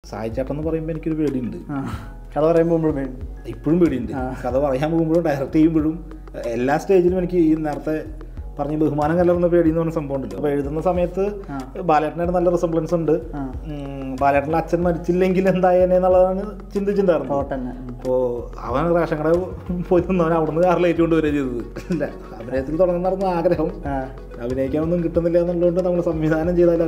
സായി ചേട്ടൻ എന്ന് പറയുമ്പോൾ എനിക്കൊരു പേടിയുണ്ട്. കഥ പറയുമ്പോൾ ഇപ്പോഴും പേടിയുണ്ട്. കഥ പറയാൻ പോകുമ്പോഴും ഡയറക്റ്റ് ചെയ്യുമ്പോഴും എല്ലാ സ്റ്റേജിലും എനിക്ക് ഈ നേരത്തെ പറഞ്ഞ് ബഹുമാനം കലർന്ന പേടി എന്ന് പറഞ്ഞ സംഭവം ഉണ്ടല്ലോ. അപ്പോൾ എഴുതുന്ന സമയത്ത് ബാലേട്ടനായിട്ട് നല്ല റിസംബ്ലൻസ് ഉണ്ട്. ബാലേട്ടൻ്റെ അച്ഛൻ മരിച്ചില്ലെങ്കിൽ എന്തായേനെ എന്നുള്ളതാണ് ചിന്തിച്ചിട്ടുണ്ടായിരുന്നു. അപ്പോൾ അവൻ റേഷൻ കട പോയി നിന്നവൻ അവിടുന്ന് കാറിൽ ഏറ്റു വരിക ചെയ്തത്. അല്ല, അഭിനയത്തിൽ തുടങ്ങുന്ന ആഗ്രഹം അഭിനയിക്കാനൊന്നും കിട്ടുന്നില്ല എന്നുള്ളതുകൊണ്ട് നമ്മൾ സംവിധാനം ചെയ്താലും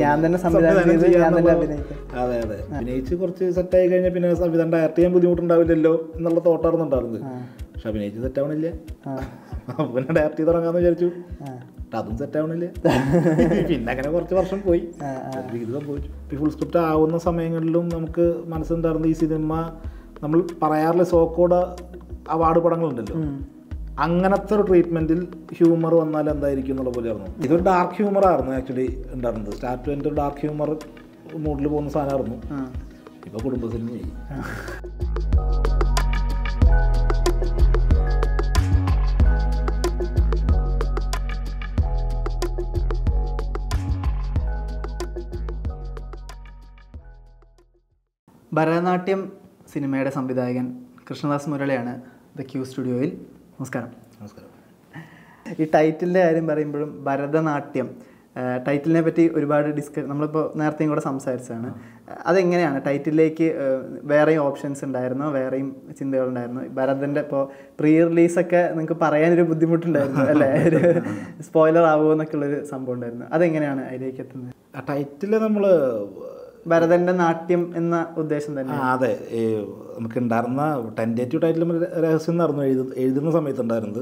അതെ അതെ അഭിനയിച്ച് കുറച്ച് സെറ്റായി കഴിഞ്ഞാൽ പിന്നെ സംവിധാനം ഡയറക്റ്റ് ചെയ്യാൻ ബുദ്ധിമുട്ടുണ്ടാവില്ലല്ലോ എന്നുള്ള തോട്ടായിരുന്നു ഉണ്ടായിരുന്നത്. പക്ഷെ അഭിനയിച്ച് സെറ്റാവണില്ല. പിന്നെ ഡയറക്റ്റ് ചെയ്ത് തുടങ്ങാന്ന് വിചാരിച്ചു. അതും സെറ്റാവണില്ല. പിന്നെ അങ്ങനെ കുറച്ച് വർഷം പോയി ഇത് സംഭവിച്ചു. ഫുൾ സ്ക്രിപ്റ്റ് ആവുന്ന സമയങ്ങളിലും നമുക്ക് മനസ്സിലുണ്ടായിരുന്ന ഈ സിനിമ നമ്മൾ പറയാറില്ല സോക്കോഡ് അവാർഡ് പടങ്ങളുണ്ടല്ലോ, അങ്ങനത്തെ ഒരു ട്രീറ്റ്മെൻറ്റിൽ ഹ്യൂമർ വന്നാൽ എന്തായിരിക്കും എന്നുള്ള പോലെയായിരുന്നു. ഇതൊരു ഡാർക്ക് ഹ്യൂമറായിരുന്നു ആക്ച്വലി ഉണ്ടായിരുന്നത്. സ്റ്റാർട്ട് എൻ്റെ ഒരു ഡാർക്ക് ഹ്യൂമർ മൂഡിൽ പോകുന്ന സാധനമായിരുന്നു. ഇപ്പോൾ കുടുംബ സിനിമയായി. ഭരതനാട്യം സിനിമയുടെ സംവിധായകൻ കൃഷ്ണദാസ് മുരളിയാണ് ദ ക്യൂ സ്റ്റുഡിയോയിൽ. നമസ്കാരം. നമസ്കാരം. ഈ ടൈറ്റിലിൻ്റെ കാര്യം പറയുമ്പോഴും ഭരതനാട്യം ടൈറ്റിലിനെ പറ്റി ഒരുപാട് നമ്മളിപ്പോൾ നേരത്തെയും കൂടെ സംസാരിച്ചതാണ്. അതെങ്ങനെയാണ് ടൈറ്റിലേക്ക് വേറെയും ഓപ്ഷൻസ് ഉണ്ടായിരുന്നു, വേറെയും ചിന്തകളുണ്ടായിരുന്നു? ഭരതൻ്റെ ഇപ്പോൾ പ്രീ റിലീസൊക്കെ നിങ്ങൾക്ക് പറയാനൊരു ബുദ്ധിമുട്ടുണ്ടായിരുന്നു അല്ലേ, ഒരു സ്പോയിലർ ആവുമോ എന്നൊക്കെ ഉള്ളൊരു സംഭവം ഉണ്ടായിരുന്നു. അതെങ്ങനെയാണ് അതിലേക്ക് എത്തുന്നത്? ആ ടൈറ്റിൽ നമ്മൾ ഭരതൻ്റെ നാട്യം എന്ന ഉദ്ദേശം തന്നെ. അതെ, നമുക്ക് ഉണ്ടായിരുന്ന ടെൻറ്റേറ്റീവ് ടൈറ്റിൽ രഹസ്യം എന്നായിരുന്നു എഴുതുന്ന സമയത്ത് ഉണ്ടായിരുന്നത്.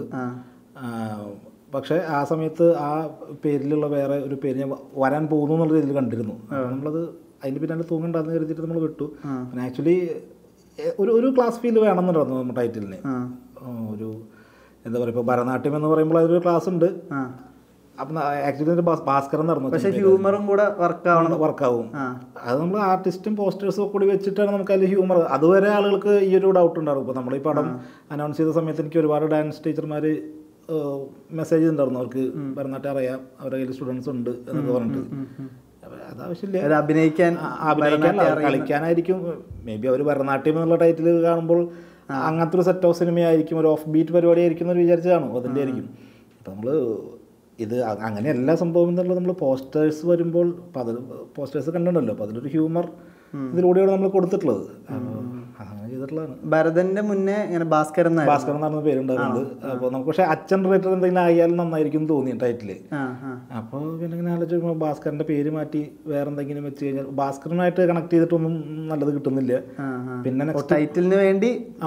പക്ഷേ ആ സമയത്ത് ആ പേരിലുള്ള വേറെ ഒരു പേര് ഞാൻ വരാൻ പോകുന്നു എന്നുള്ള രീതിയിൽ കണ്ടിരുന്നു. നമ്മളത് അതിൻ്റെ പിന്നാലെ തൂങ്ങണ്ടാന്ന് കരുതിയിട്ട് നമ്മൾ വിട്ടു. പിന്നെ ആക്ച്വലി ഒരു ക്ലാസ് ഫീൽ വേണമെന്നുണ്ടായിരുന്നു നമ്മുടെ ടൈറ്റിലിന്. ഒരു എന്താ പറയുക, ഇപ്പോൾ ഭരതനാട്യം എന്ന് പറയുമ്പോൾ അതൊരു ക്ലാസ് ഉണ്ട്. അപ്പം ആക്ച്വലി ഭാസ്കരൻ നടന്നു. പക്ഷേ ഹ്യൂമറും കൂടെ വർക്കാവും. അത് നമ്മൾ ആർട്ടിസ്റ്റും പോസ്റ്റേഴ്സും കൂടി വെച്ചിട്ടാണ് നമുക്ക് അതിൽ ഹ്യൂമർ. അതുവരെ ആളുകൾക്ക് ഈ ഒരു ഡൗട്ട് ഉണ്ടാകും. ഇപ്പോൾ നമ്മൾ ഈ പടം അനൗൺസ് ചെയ്ത സമയത്ത് എനിക്ക് ഒരുപാട് ഡാൻസ് ടീച്ചർമാർ മെസ്സേജ് ഉണ്ടായിരുന്നു, അവർക്ക് ഭരതനാട്യം അറിയാം, അവരുടെ കയ്യിൽ സ്റ്റുഡൻസ് ഉണ്ട് എന്നൊക്കെ പറഞ്ഞിട്ട്. അതാവശ്യമില്ല, അഭിനയിക്കാൻ കളിക്കാനായിരിക്കും. മേ ബി അവർ ഭരതനാട്യം എന്നുള്ള ടൈറ്റിൽ കാണുമ്പോൾ അങ്ങനത്തെ ഒരു സെറ്റ് ഓഫ് സിനിമയായിരിക്കും, ഒരു ഓഫ് ബീറ്റ് പരിപാടി ആയിരിക്കും എന്ന് വിചാരിച്ചതാണോ, അതിൻ്റെ ആയിരിക്കും. അപ്പം നമ്മൾ ഇത് അങ്ങനെ എല്ലാ സംഭവം എന്നുള്ളത് നമ്മൾ പോസ്റ്റേഴ്സ് വരുമ്പോൾ പോസ്റ്റേഴ്സ് കണ്ടിട്ടുണ്ടല്ലോ, അപ്പോൾ അതിലൊരു ഹ്യൂമർ ഇതിലൂടെയാണ് നമ്മൾ കൊടുത്തിട്ടുള്ളത്. അങ്ങനെ ചെയ്തിട്ടുള്ളതാണ്. ഭരതന്റെ മുന്നേ ഇങ്ങനെ ഭാസ്കരൻ നടന്ന പേരുണ്ടായിരുന്നത്. അപ്പോൾ നമുക്ക് പക്ഷേ അച്ഛൻ റിലേറ്റഡ് എന്തെങ്കിലും ആയാലും നന്നായിരിക്കും തോന്നി ടൈറ്റില്. അപ്പോൾ പിന്നെ ഇങ്ങനെ ആലോചിക്കുമ്പോൾ ഭാസ്കരന്റെ പേര് മാറ്റി വേറെ എന്തെങ്കിലും വെച്ച് കഴിഞ്ഞാൽ ഭാസ്കരനായിട്ട് കണക്ട് ചെയ്തിട്ടൊന്നും നല്ലത് കിട്ടുന്നില്ല. പിന്നെ ടൈറ്റിലിന് വേണ്ടി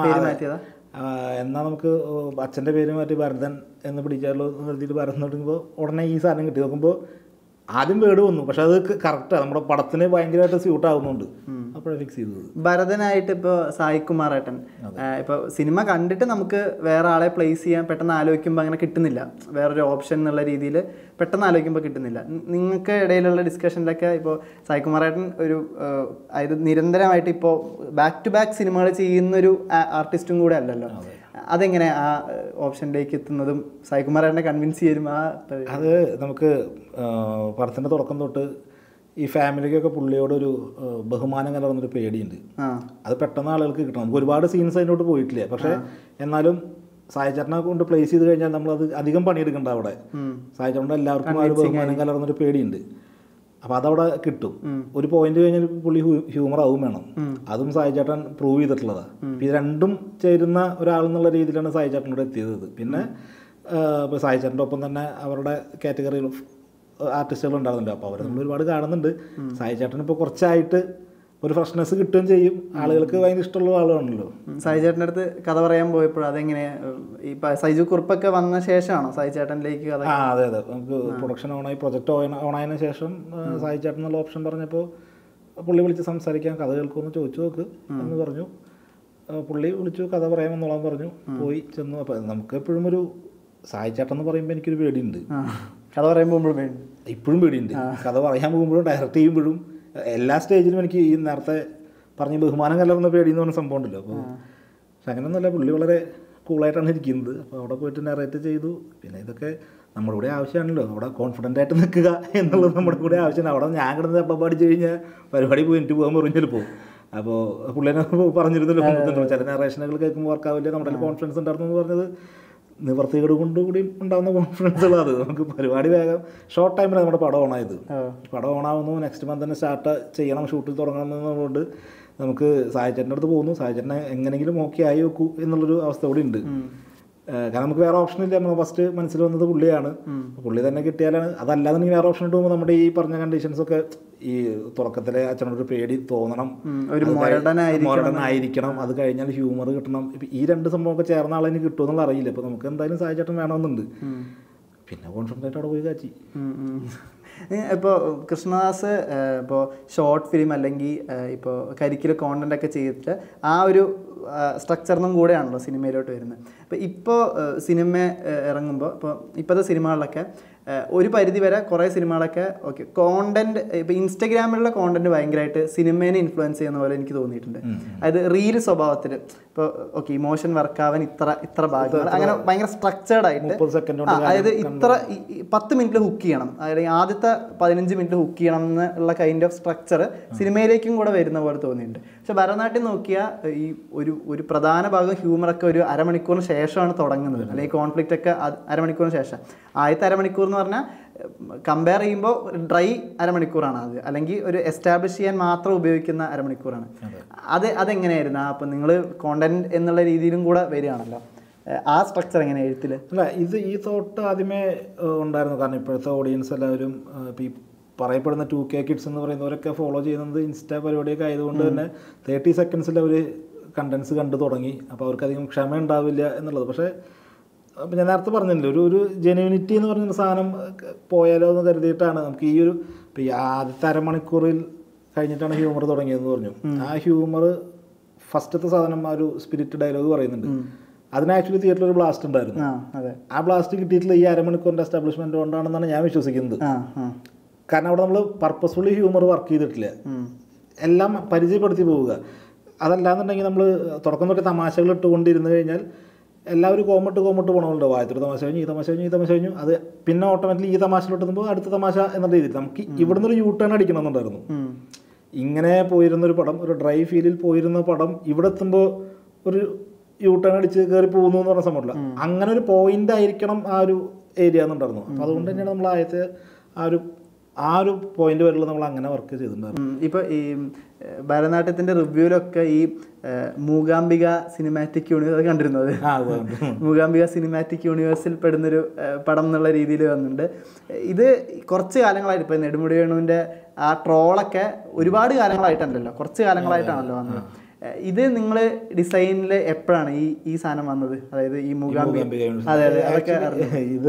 എന്നാൽ നമുക്ക് അച്ഛൻ്റെ പേര് മാറ്റി ഭരതൻ എന്ന് പിടിക്കാറുള്ള കരുതിയിട്ട് ഭരതൻ തുടങ്ങുമ്പോൾ ഉടനെ ഈ സാധനം കിട്ടി. നോക്കുമ്പോൾ ആദ്യം വേർഡ് വന്നു, പക്ഷെ അത് കറക്റ്റാണ്, നമ്മുടെ പടത്തിന് ഭയങ്കരമായിട്ട് സ്യൂട്ട് ആവുന്നുണ്ട്. അപ്പോഴാണ് ഫിക്സ് ചെയ്തത്. ഭരതനായിട്ട് ഇപ്പോൾ സായി കുമാറേട്ടൻ ഇപ്പോൾ സിനിമ കണ്ടിട്ട് നമുക്ക് വേറെ ആളെ പ്ലേസ് ചെയ്യാൻ പെട്ടെന്ന് ആലോചിക്കുമ്പോൾ അങ്ങനെ കിട്ടുന്നില്ല, വേറൊരു ഓപ്ഷൻ എന്നുള്ള രീതിയിൽ പെട്ടെന്ന് ആലോചിക്കുമ്പോൾ കിട്ടുന്നില്ല. നിങ്ങൾക്ക് ഇടയിലുള്ള ഡിസ്കഷനിലൊക്കെ ഇപ്പോൾ സായി കുമാറേട്ടൻ ഒരു അതായത് നിരന്തരമായിട്ട് ഇപ്പോൾ ബാക്ക് ടു ബാക്ക് സിനിമകൾ ചെയ്യുന്നൊരു ആർട്ടിസ്റ്റും കൂടെ അല്ലല്ലോ. അതെങ്ങനെ ആ ഓപ്ഷനിലേക്ക് എത്തുന്നതും സായി കുമാറേട്ടനെ കൺവിൻസ് ചെയ്യും? അത് നമുക്ക് പടത്തിൻ്റെ തുടക്കം തൊട്ട് ഈ ഫാമിലിക്കൊക്കെ പുള്ളിയോടൊരു ബഹുമാനം കലർന്നൊരു പേടിയുണ്ട്. അത് പെട്ടെന്ന് ആളുകൾക്ക് കിട്ടണം. നമുക്ക് ഒരുപാട് സീൻസ് അതിനോട്ട് പോയിട്ടില്ല, പക്ഷേ എന്നാലും സായി ചേട്ടനെ കൊണ്ട് പ്ലേസ് ചെയ്ത് കഴിഞ്ഞാൽ നമ്മളത് അധികം പണിയെടുക്കണ്ട. അവിടെ സായി ചേട്ടൻ്റെ എല്ലാവർക്കും ആ ഒരു ബഹുമാനം കലർന്നൊരു പേടിയുണ്ട്. അപ്പോൾ അതവിടെ കിട്ടും. ഒരു പോയിന്റ് കഴിഞ്ഞാൽ പുള്ളി ഹ്യൂമർ ആവും വേണം. അതും സായി ചേട്ടൻ പ്രൂവ് ചെയ്തിട്ടുള്ളതാണ്. ഇത് രണ്ടും ചേരുന്ന ഒരാളെന്നുള്ള രീതിയിലാണ് സായി ചേട്ടനോട് എത്തിയത്. പിന്നെ ഇപ്പോൾ സായി ചേട്ടൻ്റെ ഒപ്പം തന്നെ അവരുടെ കാറ്റഗറിയിൽ ആർട്ടിസ്റ്റുകൾ ഉണ്ടാകുന്നുണ്ട്. അപ്പോൾ അവർ നമ്മൾ ഒരുപാട് കാണുന്നുണ്ട്. സായി ചേട്ടൻ ഇപ്പോൾ കുറച്ചായിട്ട് ഒരു ഫ്രഷ്നെസ് കിട്ടുകയും ചെയ്യും. ആളുകൾക്ക് ഭയങ്കര ഇഷ്ടമുള്ള ആളാണല്ലോ. സായി ചേട്ടൻ്റെ അടുത്ത് കഥ പറയാൻ പോയപ്പോൾ അതെങ്ങനെ ഈ സൈജു കുറിപ്പൊക്കെ വന്ന ശേഷമാണോ സായി ചേട്ടനിലേക്ക് കഥ? അതെ അതെ, നമുക്ക് പ്രൊഡക്ഷൻ ഓണായി പ്രൊജക്റ്റ് ഓണായതിനു ശേഷം സായി ചേട്ടൻ എന്നുള്ള ഓപ്ഷൻ പറഞ്ഞപ്പോൾ പുള്ളി വിളിച്ച് സംസാരിക്കാൻ, കഥ കേൾക്കുമെന്ന് ചോദിച്ചു നോക്ക് എന്ന് പറഞ്ഞു. പുള്ളി വിളിച്ചു, കഥ പറയാമെന്നുള്ളതെന്ന് പറഞ്ഞു. പോയി ചെന്നു. അപ്പോൾ നമുക്ക് എപ്പോഴും ഒരു സായി ചേട്ടൻ എന്ന് പറയുമ്പോൾ എനിക്കൊരു പേടിയുണ്ട്. കഥ പറയുമ്പോൾ ഇപ്പോഴും പേടിയുണ്ട്. കഥ പറയാൻ പോകുമ്പോഴും ഡയറക്റ്റ് ചെയ്യുമ്പോഴും എല്ലാ സ്റ്റേജിലും എനിക്ക് ഈ നേരത്തെ പറഞ്ഞ ബഹുമാനം കലർന്ന പേടി എന്ന് പറഞ്ഞ സംഭവം ഉണ്ടല്ലോ. അപ്പോൾ പക്ഷെ അങ്ങനെയൊന്നുമല്ല, പുള്ളി വളരെ കൂളായിട്ടാണ് ഇരിക്കുന്നത്. അപ്പോൾ അവിടെ പോയിട്ട് നെറേറ്റ് ചെയ്തു. പിന്നെ ഇതൊക്കെ നമ്മുടെ കൂടെ ആവശ്യമാണല്ലോ, അവിടെ കോൺഫിഡൻ്റ് ആയിട്ട് നിൽക്കുക എന്നുള്ളത് നമ്മുടെ കൂടെ ആവശ്യമാണ്. അവിടെ ഞാൻ കിടന്ന് അപ്പം പഠിച്ചു കഴിഞ്ഞാൽ പരിപാടി പോയിട്ട് പോകാൻ പറഞ്ഞാൽ പോകും. അപ്പോൾ പുള്ളിനെ പറഞ്ഞിരുന്നല്ലോ, ചില നെറേഷനുകൾ കേൾക്കുമ്പോൾ വർക്കാവില്ല, നമ്മുടെ കോൺഫിഡൻസ് ഉണ്ടായിരുന്നു എന്ന് പറഞ്ഞത് നിവർത്തികേട് കൊണ്ടുകൂടി ഉണ്ടാകുന്ന കോൺഫിഡൻസുള്ള അത് നമുക്ക് പരിപാടി വേഗം ഷോർട്ട് ടൈമിൽ നമ്മുടെ പടം ഓണായത്. പടം ഓണാവുന്നു, നെക്സ്റ്റ് മന്ത് തന്നെ സ്റ്റാർട്ട് ചെയ്യണം, ഷൂട്ടിൽ തുടങ്ങണം എന്നുള്ളതുകൊണ്ട് നമുക്ക് സായിച്ചേട്ടൻ്റെ അടുത്ത് പോകുന്നു. സായിച്ചേട്ടനെ എങ്ങനെയെങ്കിലും ഓക്കെ ആയി വെക്കൂ എന്നുള്ളൊരു അവസ്ഥ കൂടി ഉണ്ട്. കാരണം നമുക്ക് വേറെ ഓപ്ഷൻ ഇല്ല. നമ്മൾ ഫസ്റ്റ് മനസ്സിൽ വന്നത് പുള്ളിയാണ്. പുള്ളി തന്നെ കിട്ടിയാലാണ്. അതല്ലാതെ നീ വേറെ ഓപ്ഷൻ ഇട്ട് പോകുമ്പോൾ നമ്മുടെ ഈ പറഞ്ഞ കണ്ടീഷൻസൊക്കെ ഈ തുടക്കത്തിലെ അച്ഛനോടൊരു പേടി തോന്നണം, മോഡേണായിരിക്കണം, അത് കഴിഞ്ഞാൽ ഹ്യൂമർ കിട്ടണം. ഇപ്പം ഈ രണ്ട് സംഭവമൊക്കെ ചേർന്ന ആളെ എനിക്ക് കിട്ടുമെന്നുള്ള അറിയില്ല. ഇപ്പോൾ നമുക്ക് എന്തായാലും സായിച്ചേട്ടൻ വേണമെന്നുണ്ട്. പിന്നെ കോൺഫിഡൻ്റ് ആയിട്ട് അവിടെ പോയി കാച്ചി. ഇപ്പോൾ കൃഷ്ണദാസ് ഇപ്പോൾ ഷോർട്ട് ഫിലിം അല്ലെങ്കിൽ ഇപ്പോൾ കരിക്കുലർ കോണ്ടൻ്റ് ഒക്കെ ചെയ്തിട്ട് ആ ഒരു സ്ട്രക്ചറിനും കൂടെയാണല്ലോ സിനിമയിലോട്ട് വരുന്നത്. ഇപ്പോൾ സിനിമ ഇറങ്ങുമ്പോൾ ഇപ്പോഴത്തെ സിനിമകളിലൊക്കെ ഒരു പരിധി വരെ കുറേ സിനിമകളൊക്കെ ഓക്കെ കോണ്ടന്റ്, ഇപ്പോൾ ഇൻസ്റ്റഗ്രാമിലുള്ള കോണ്ടന്റ് ഭയങ്കരമായിട്ട് സിനിമേനെ ഇൻഫ്ലുവൻസ് ചെയ്യുന്ന പോലെ എനിക്ക് തോന്നിയിട്ടുണ്ട്. അതായത് റീൽ സ്വഭാവത്തിൽ ഇപ്പോൾ ഓക്കെ ഇമോഷൻ വർക്കാവാൻ ഇത്ര ഭാഗങ്ങൾ അങ്ങനെ ഭയങ്കര സ്ട്രക്ചേർഡ് ആയിട്ട്, അതായത് ഇത്ര 10 മിനിറ്റിൽ ഹുക്ക് ചെയ്യണം, അതായത് ആദ്യത്തെ 15 മിനിറ്റ് ഹുക്ക് ചെയ്യണം എന്നുള്ള കൈൻഡ് ഓഫ് സ്ട്രക്ചർ സിനിമയിലേക്കും കൂടെ വരുന്ന പോലെ തോന്നിയിട്ടുണ്ട്. പക്ഷെ ഭരതനാട്യം നോക്കിയാൽ ഈ ഒരു പ്രധാന ഭാഗം ഹ്യൂമറൊക്കെ ഒരു അരമണിക്കൂറിന് ശേഷമാണ് തുടങ്ങുന്നത്, അല്ലെങ്കിൽ കോൺഫ്ലിക്റ്റ് ഒക്കെ അരമണിക്കൂറിന് ശേഷം. ആദ്യത്തെ അരമണിക്കൂർ എന്ന് പറഞ്ഞാൽ കമ്പയർ ചെയ്യുമ്പോൾ ഡ്രൈ അരമണിക്കൂറാണ് അത്, അല്ലെങ്കിൽ ഒരു എസ്റ്റാബ്ലിഷ് ചെയ്യാൻ മാത്രം ഉപയോഗിക്കുന്ന അരമണിക്കൂറാണ്. അതെങ്ങനെയായിരുന്നു? അപ്പം നിങ്ങൾ കോണ്ടന്റ് എന്നുള്ള രീതിയിലും കൂടെ വരികയാണല്ലോ, ആ സ്ട്രക്ചർ എങ്ങനെയാണ് എഴുത്തിൽ? അല്ല, ഈ തോട്ട് ആദ്യമേ ഉണ്ടായിരുന്നു. കാരണം ഇപ്പോഴത്തെ ഓഡിയൻസ് എല്ലാവരും ഇപ്പോൾ ഈ പറയപ്പെടുന്ന 2K കിഡ്സ് എന്ന് പറയുന്നവരൊക്കെ ഫോളോ ചെയ്യുന്നത് ഇൻസ്റ്റാ പരിപാടിയൊക്കെ ആയതുകൊണ്ട് തന്നെ 30 സെക്കൻഡ്സിൽ അവർ കണ്ടൻസ് കണ്ടു തുടങ്ങി. അപ്പോൾ അവർക്കധികം ക്ഷമ ഉണ്ടാവില്ല എന്നുള്ളത്. പക്ഷേ അപ്പം ഞാൻ നേരത്തെ പറഞ്ഞില്ലേ, ഒരു ജെന്യൂനിറ്റി എന്ന് പറഞ്ഞൊരു സാധനം പോയാലോ എന്ന് കരുതിയിട്ടാണ് നമുക്ക് ഇപ്പോൾ ഈ ആദ്യത്തെ അരമണിക്കൂറിൽ കഴിഞ്ഞിട്ടാണ് ഹ്യൂമർ തുടങ്ങിയതെന്ന് പറഞ്ഞു. ആ ഹ്യൂമർ ഫസ്റ്റത്തെ സാധനം ആ ഒരു സ്പിരിറ്റ് ഡയലോഗ് പറയുന്നുണ്ട്. അതിന് ആക്ച്വലി തിയേറ്ററിൽ ഒരു ബ്ലാസ്റ്റ് ഉണ്ടായിരുന്നു. ആ ബ്ലാസ്റ്റ് കിട്ടിയിട്ടുള്ള ഈ അരമണിക്കൂറിൻ്റെ എസ്റ്റാബ്ലിഷ്മെൻറ്റ് കൊണ്ടാണെന്നാണ് ഞാൻ വിശ്വസിക്കുന്നത്. കാരണം അവിടെ നമ്മൾ പർപ്പസ്ഫുള്ളി ഹ്യൂമർ വർക്ക് ചെയ്തിട്ടില്ല, എല്ലാം പരിചയപ്പെടുത്തി പോവുക. അതല്ലാന്നുണ്ടെങ്കിൽ നമ്മൾ തുടക്കം തൊട്ട് തമാശകൾ ഇട്ടുകൊണ്ടിരുന്നു കഴിഞ്ഞാൽ എല്ലാവരും കോമട്ട് പോകണമല്ലോ. ആദ്യത്തെ തമാശ കഴിഞ്ഞു, ഈ തമാശ കഴിഞ്ഞു, അത് പിന്നെ ഓട്ടോമാറ്റിക്കലി ഈ തമാശയിലോട്ടെത്തുമ്പോൾ അടുത്ത തമാശ എന്ന രീതിയിൽ നമുക്ക് ഇവിടുന്ന് ഒരു യൂട്ടേൺ അടിക്കണമെന്നുണ്ടായിരുന്നു. ഇങ്ങനെ പോയിരുന്നൊരു പടം, ഒരു ഡ്രൈ ഫീലിൽ പോയിരുന്ന പടം ഇവിടെ എത്തുമ്പോൾ ഒരു യൂട്ടേൺ അടിച്ച് കയറി പോകുന്നു എന്ന് പറഞ്ഞ സംഭവമില്ല. അങ്ങനെ ഒരു പോയിന്റ് ആയിരിക്കണം ആ ഒരു ഏരിയ എന്നുണ്ടായിരുന്നു. അപ്പം അതുകൊണ്ട് തന്നെയാണ് നമ്മൾ ആദ്യത്തെ ആ ഒരു പോയിന്റ് വരെയുള്ള നമ്മൾ അങ്ങനെ വർക്ക് ചെയ്തിട്ടുണ്ടായിരുന്നു. ഇപ്പോൾ ഈ ഭരതനാട്യത്തിൻ്റെ റിവ്യൂവിലൊക്കെ ഈ മൂകാംബിക സിനിമാറ്റിക് യൂണിവേഴ്സ് കണ്ടിരുന്നത്, മൂകാംബിക സിനിമാറ്റിക് യൂണിവേഴ്സിൽ പെടുന്നൊരു പടം എന്നുള്ള രീതിയിൽ വന്നിട്ടുണ്ട്. ഇത് കുറച്ച് കാലങ്ങളായിട്ട് ഇപ്പോൾ നെടുമുടി വേണുവിൻ്റെ ആ ട്രോളൊക്കെ ഒരുപാട് കാലങ്ങളായിട്ടുണ്ടല്ലോ, കുറച്ച് കാലങ്ങളായിട്ടാണല്ലോ വന്നത്. ഇത് നിങ്ങൾ ഡിസൈനിൽ എപ്പോഴാണ് ഈ സാധനം വന്നത്? അതായത് ഈ മൂകാംബിക, അതെ അതൊക്കെ ഇത്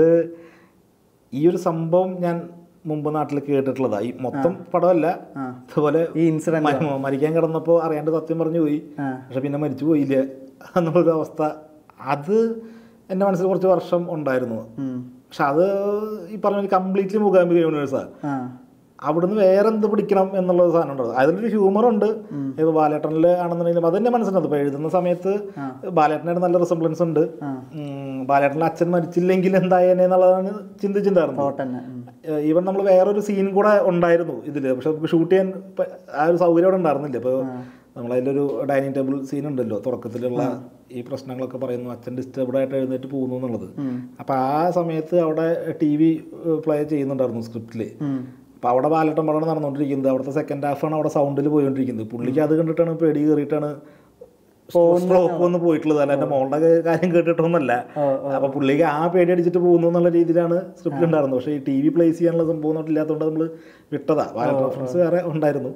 ഈ ഒരു സംഭവം ഞാൻ മുമ്പ് നാട്ടിൽ കേട്ടിട്ടുള്ളതാ. ഈ മൊത്തം പടമല്ല, അതുപോലെ ഈ ഇൻസിഡന്റ് മരിക്കാൻ കിടന്നപ്പോൾ അറിയാണ്ട് സത്യം പറഞ്ഞു പോയി, പക്ഷെ പിന്നെ മരിച്ചു പോയില്ല എന്നുള്ളൊരു അവസ്ഥ. അത് എൻ്റെ മനസ്സിൽ കുറച്ച് വർഷം ഉണ്ടായിരുന്നു. പക്ഷെ അത് ഈ പറഞ്ഞ കംപ്ലീറ്റ്ലി മൂകാംബിക യൂണിവേഴ്സാണ്. അവിടുന്ന് വേറെ എന്ത് പിടിക്കണം എന്നുള്ള സാധനം ഉണ്ടാവും. അതിലൊരു ഹ്യൂമറുണ്ട്. ഇപ്പോൾ ബാലേട്ടനിൽ ആണെന്നുണ്ടെങ്കിലും അതെന്നെ മനസ്സിലാവും. ഇപ്പോൾ എഴുതുന്ന സമയത്ത് ബാലേട്ടനായിട്ട് നല്ല റിസംബ്ലൻസ് ഉണ്ട്. ബാലേട്ടനിൽ അച്ഛൻ മരിച്ചില്ലെങ്കിൽ എന്തായേനെ എന്നുള്ളതാണ് ചിന്തിച്ചിട്ടുണ്ടായിരുന്നു. ഈവൻ നമ്മൾ വേറൊരു സീൻ കൂടെ ഉണ്ടായിരുന്നു ഇതിൽ, പക്ഷെ നമുക്ക് ഷൂട്ട് ചെയ്യാൻ ആ ഒരു സൗകര്യം അവിടെ ഉണ്ടായിരുന്നില്ല. ഇപ്പോൾ നമ്മളതിലൊരു ഡൈനിങ് ടേബിൾ സീൻ ഉണ്ടല്ലോ, തുടക്കത്തിലുള്ള ഈ പ്രശ്നങ്ങളൊക്കെ പറയുന്നു, അച്ഛൻ ഡിസ്റ്റർബ്ഡായിട്ട് എഴുന്നേറ്റ് പോകുന്നു എന്നുള്ളത്. അപ്പോൾ ആ സമയത്ത് അവിടെ TV പ്ലേ ചെയ്യുന്നുണ്ടായിരുന്നു സ്ക്രിപ്റ്റിൽ. അപ്പോൾ അവിടെ ബാലേട്ടൻ പടമാണ് നടന്നുകൊണ്ടിരിക്കുന്നത്. അവിടുത്തെ സെക്കൻഡ് ഹാഫാണ് അവിടെ സൗണ്ടിൽ പോയിക്കൊണ്ടിരിക്കുന്നത്. പുള്ളിക്ക് അത് കണ്ടിട്ടാണ് പേടി കയറിയിട്ടാണ് സ്ട്രോക്ക് വന്ന് പോയിട്ടുള്ളത്, അല്ല എൻ്റെ മോളുടെ കാര്യം കേട്ടിട്ടൊന്നുമല്ല. അപ്പോൾ പുള്ളിക്ക് ആ പേടി അടിച്ചിട്ട് പോകുന്നു എന്നുള്ള രീതിയിലാണ് സ്ക്രിപ്റ്റ് ഉണ്ടായിരുന്നത്. പക്ഷേ ഈ TV പ്ലേസ് ചെയ്യാനുള്ള സംഭവം ഇല്ലാത്തതുകൊണ്ട് നമ്മൾ വിട്ടതാ. ബാലേട്ടൻ റെഫറൻസ് വേറെ ഉണ്ടായിരുന്നു.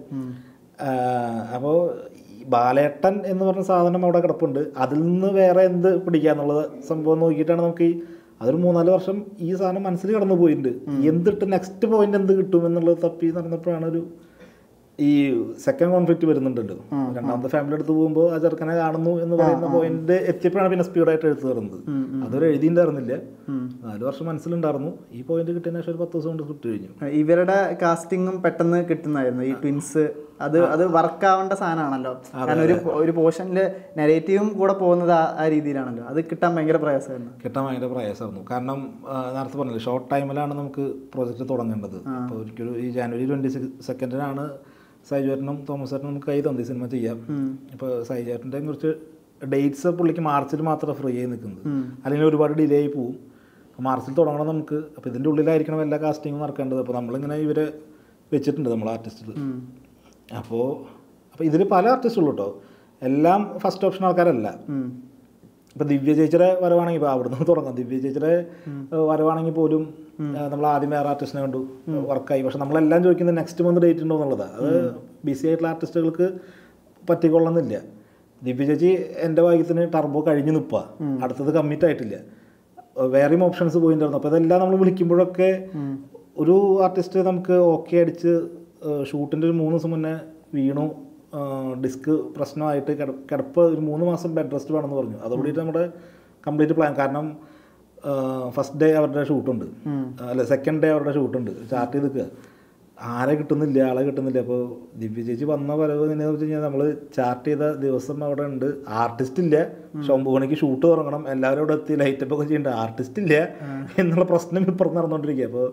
അപ്പോൾ ബാലേട്ടൻ എന്ന് പറഞ്ഞ സാധനം അവിടെ കിടപ്പുണ്ട്. അതിൽ നിന്ന് വേറെ എന്ത് പിടിക്കാന്നുള്ളത് സംഭവം നോക്കിയിട്ടാണ് നമുക്ക് അതൊരു 3-4 വർഷം ഈ സാധനം മനസ്സിൽ കടന്നു പോയിട്ടുണ്ട്. എന്തിട്ട് നെക്സ്റ്റ് പോയിന്റ് എന്ത് കിട്ടും എന്നുള്ളത് തപ്പി നടന്നപ്പോഴാണ് ഈ സെക്കൻഡ് കോൺഫ്ലിക്റ്റ് വരുന്നുണ്ടല്ലോ. രണ്ടാമത്തെ ഫാമിലി എടുത്ത് പോകുമ്പോൾ ആ ചെറുക്കനെ കാണുന്നു എന്ന് പറയുന്ന പോയിന്റ് എത്തിയപ്പോഴാണ് പിന്നെ സ്പീഡായിട്ട് എഴുത്ത് തരുന്നത്. അതൊരു എഴുതിയിട്ടുണ്ടായിരുന്നില്ല, 4 വർഷം മനസ്സിലുണ്ടായിരുന്നു. ഈ പോയിന്റ് കിട്ടിയതിന് ശേഷം ഒരു 10 ദിവസം കൊണ്ട് സ്ക്രിപ്റ്റ് കഴിഞ്ഞു. ഇവരുടെ കാസ്റ്റിങ്ങും പെട്ടെന്ന് കിട്ടുന്നതായിരുന്നു, ഈ ട്വിൻസ് അത് വർക്ക് ആവേണ്ട സാധനമാണല്ലോ. കാരണം ഒരു പോർഷനിൽ നെഗറ്റീവും കൂടെ പോകുന്നത് ആ രീതിയിലാണല്ലോ. അത് കിട്ടാൻ ഭയങ്കര പ്രയാസമായിരുന്നു. കാരണം നേരത്തെ പറഞ്ഞില്ലേ, ഷോർട്ട് ടൈമിലാണ് നമുക്ക് പ്രോജക്റ്റ് തുടങ്ങേണ്ടത്. അപ്പോൾ ഒരിക്കലും ഈ ജനുവരി 22 സൈജുവേട്ടനും തോമസ് ചേട്ടനും നമുക്ക് കൈ തന്നി സിനിമ ചെയ്യാം. ഇപ്പോൾ സൈജുവേട്ടൻ്റെ കുറച്ച് ഡേറ്റ്സ് പുള്ളിക്ക് മാർച്ചിൽ മാത്രമേ ഫ്രീ ആയി നിൽക്കുന്നത്, അല്ലെങ്കിൽ ഒരുപാട് ഡിലേ ആയി പോവും. മാർച്ചിൽ തുടങ്ങണം നമുക്ക്. അപ്പോൾ ഇതിൻ്റെ ഉള്ളിലായിരിക്കണം എല്ലാ കാസ്റ്റിങ്ങും നടക്കേണ്ടത്. അപ്പോൾ നമ്മളിങ്ങനെ ഇവരെ വെച്ചിട്ടുണ്ട് നമ്മൾ ആർട്ടിസ്റ്റിൽ. അപ്പോൾ ഇതിൽ പല ആർട്ടിസ്റ്റുള്ളൂ കേട്ടോ, എല്ലാം ഫസ്റ്റ് ഓപ്ഷൻ ആൾക്കാരല്ല. ഇപ്പോൾ ദിവ്യ ചേച്ചിയുടെ വരവാണെങ്കിൽ, ഇപ്പോൾ അവിടുന്ന് തുടങ്ങാം. ദിവ്യ ചേച്ചിയുടെ വരവാണെങ്കിൽ പോലും നമ്മൾ ആദ്യം വേറെ ആർട്ടിസ്റ്റിനെ കണ്ടു, വർക്കായി. പക്ഷെ നമ്മളെല്ലാം ചോദിക്കുന്നത് നെക്സ്റ്റ് മന്ത് ഡേറ്റ് ഉണ്ടോ എന്നുള്ളതാണ്. അത് ബിസി ആയിട്ടുള്ള ആർട്ടിസ്റ്റുകൾക്ക് പറ്റിക്കൊള്ളുന്നില്ല. ദിവ്യ ചേച്ചി എൻ്റെ ഭാഗ്യത്തിന് ടർബോ കഴിഞ്ഞ് നിൽക്കുക, അടുത്തത് കമ്മിറ്റ് ആയിട്ടില്ല, വേറെയും ഓപ്ഷൻസ് പോയിട്ടുണ്ടായിരുന്നു. അപ്പോൾ ഇതെല്ലാം നമ്മൾ വിളിക്കുമ്പോഴൊക്കെ ഒരു ആർട്ടിസ്റ്റ് നമുക്ക് ഓക്കെ അടിച്ച് ഷൂട്ടിൻ്റെ ഒരു 3 ദിവസം മുന്നേ വീണു, ഡിസ്ക് പ്രശ്നമായിട്ട് കിടപ്പ്, ഒരു 3 മാസം ബെഡ് റെസ്റ്റ് വേണമെന്ന് പറഞ്ഞു. അതോടുകൂടിയിട്ട് നമ്മുടെ കംപ്ലീറ്റ് പ്ലാൻ. കാരണം ഫസ്റ്റ് ഡേ അവരുടെ ഷൂട്ടുണ്ട്, അല്ല സെക്കൻഡ് ഡേ അവരുടെ ഷൂട്ടുണ്ട്, ചാർട്ട് ചെയ്ത് നിൽക്കുക, ആളെ കിട്ടുന്നില്ല. അപ്പോൾ ദിവ്യ ചേച്ചി വന്ന വരവ് എങ്ങനെയാണെന്ന് വെച്ച് കഴിഞ്ഞാൽ, നമ്മൾ ചാർട്ട് ചെയ്ത ദിവസം അവിടെ ഉണ്ട്, ആർട്ടിസ്റ്റ് ഇല്ല, പക്ഷെ 9 മണിക്ക് ഷൂട്ട് തുടങ്ങണം, എല്ലാവരും അവിടെ എത്തി ലൈറ്റപ്പ് ഒക്കെ ചെയ്യേണ്ട, ആർട്ടിസ്റ്റ് ഇല്ല എന്നുള്ള പ്രശ്നം ഇപ്പുറത്ത് നടന്നുകൊണ്ടിരിക്കുക. അപ്പോൾ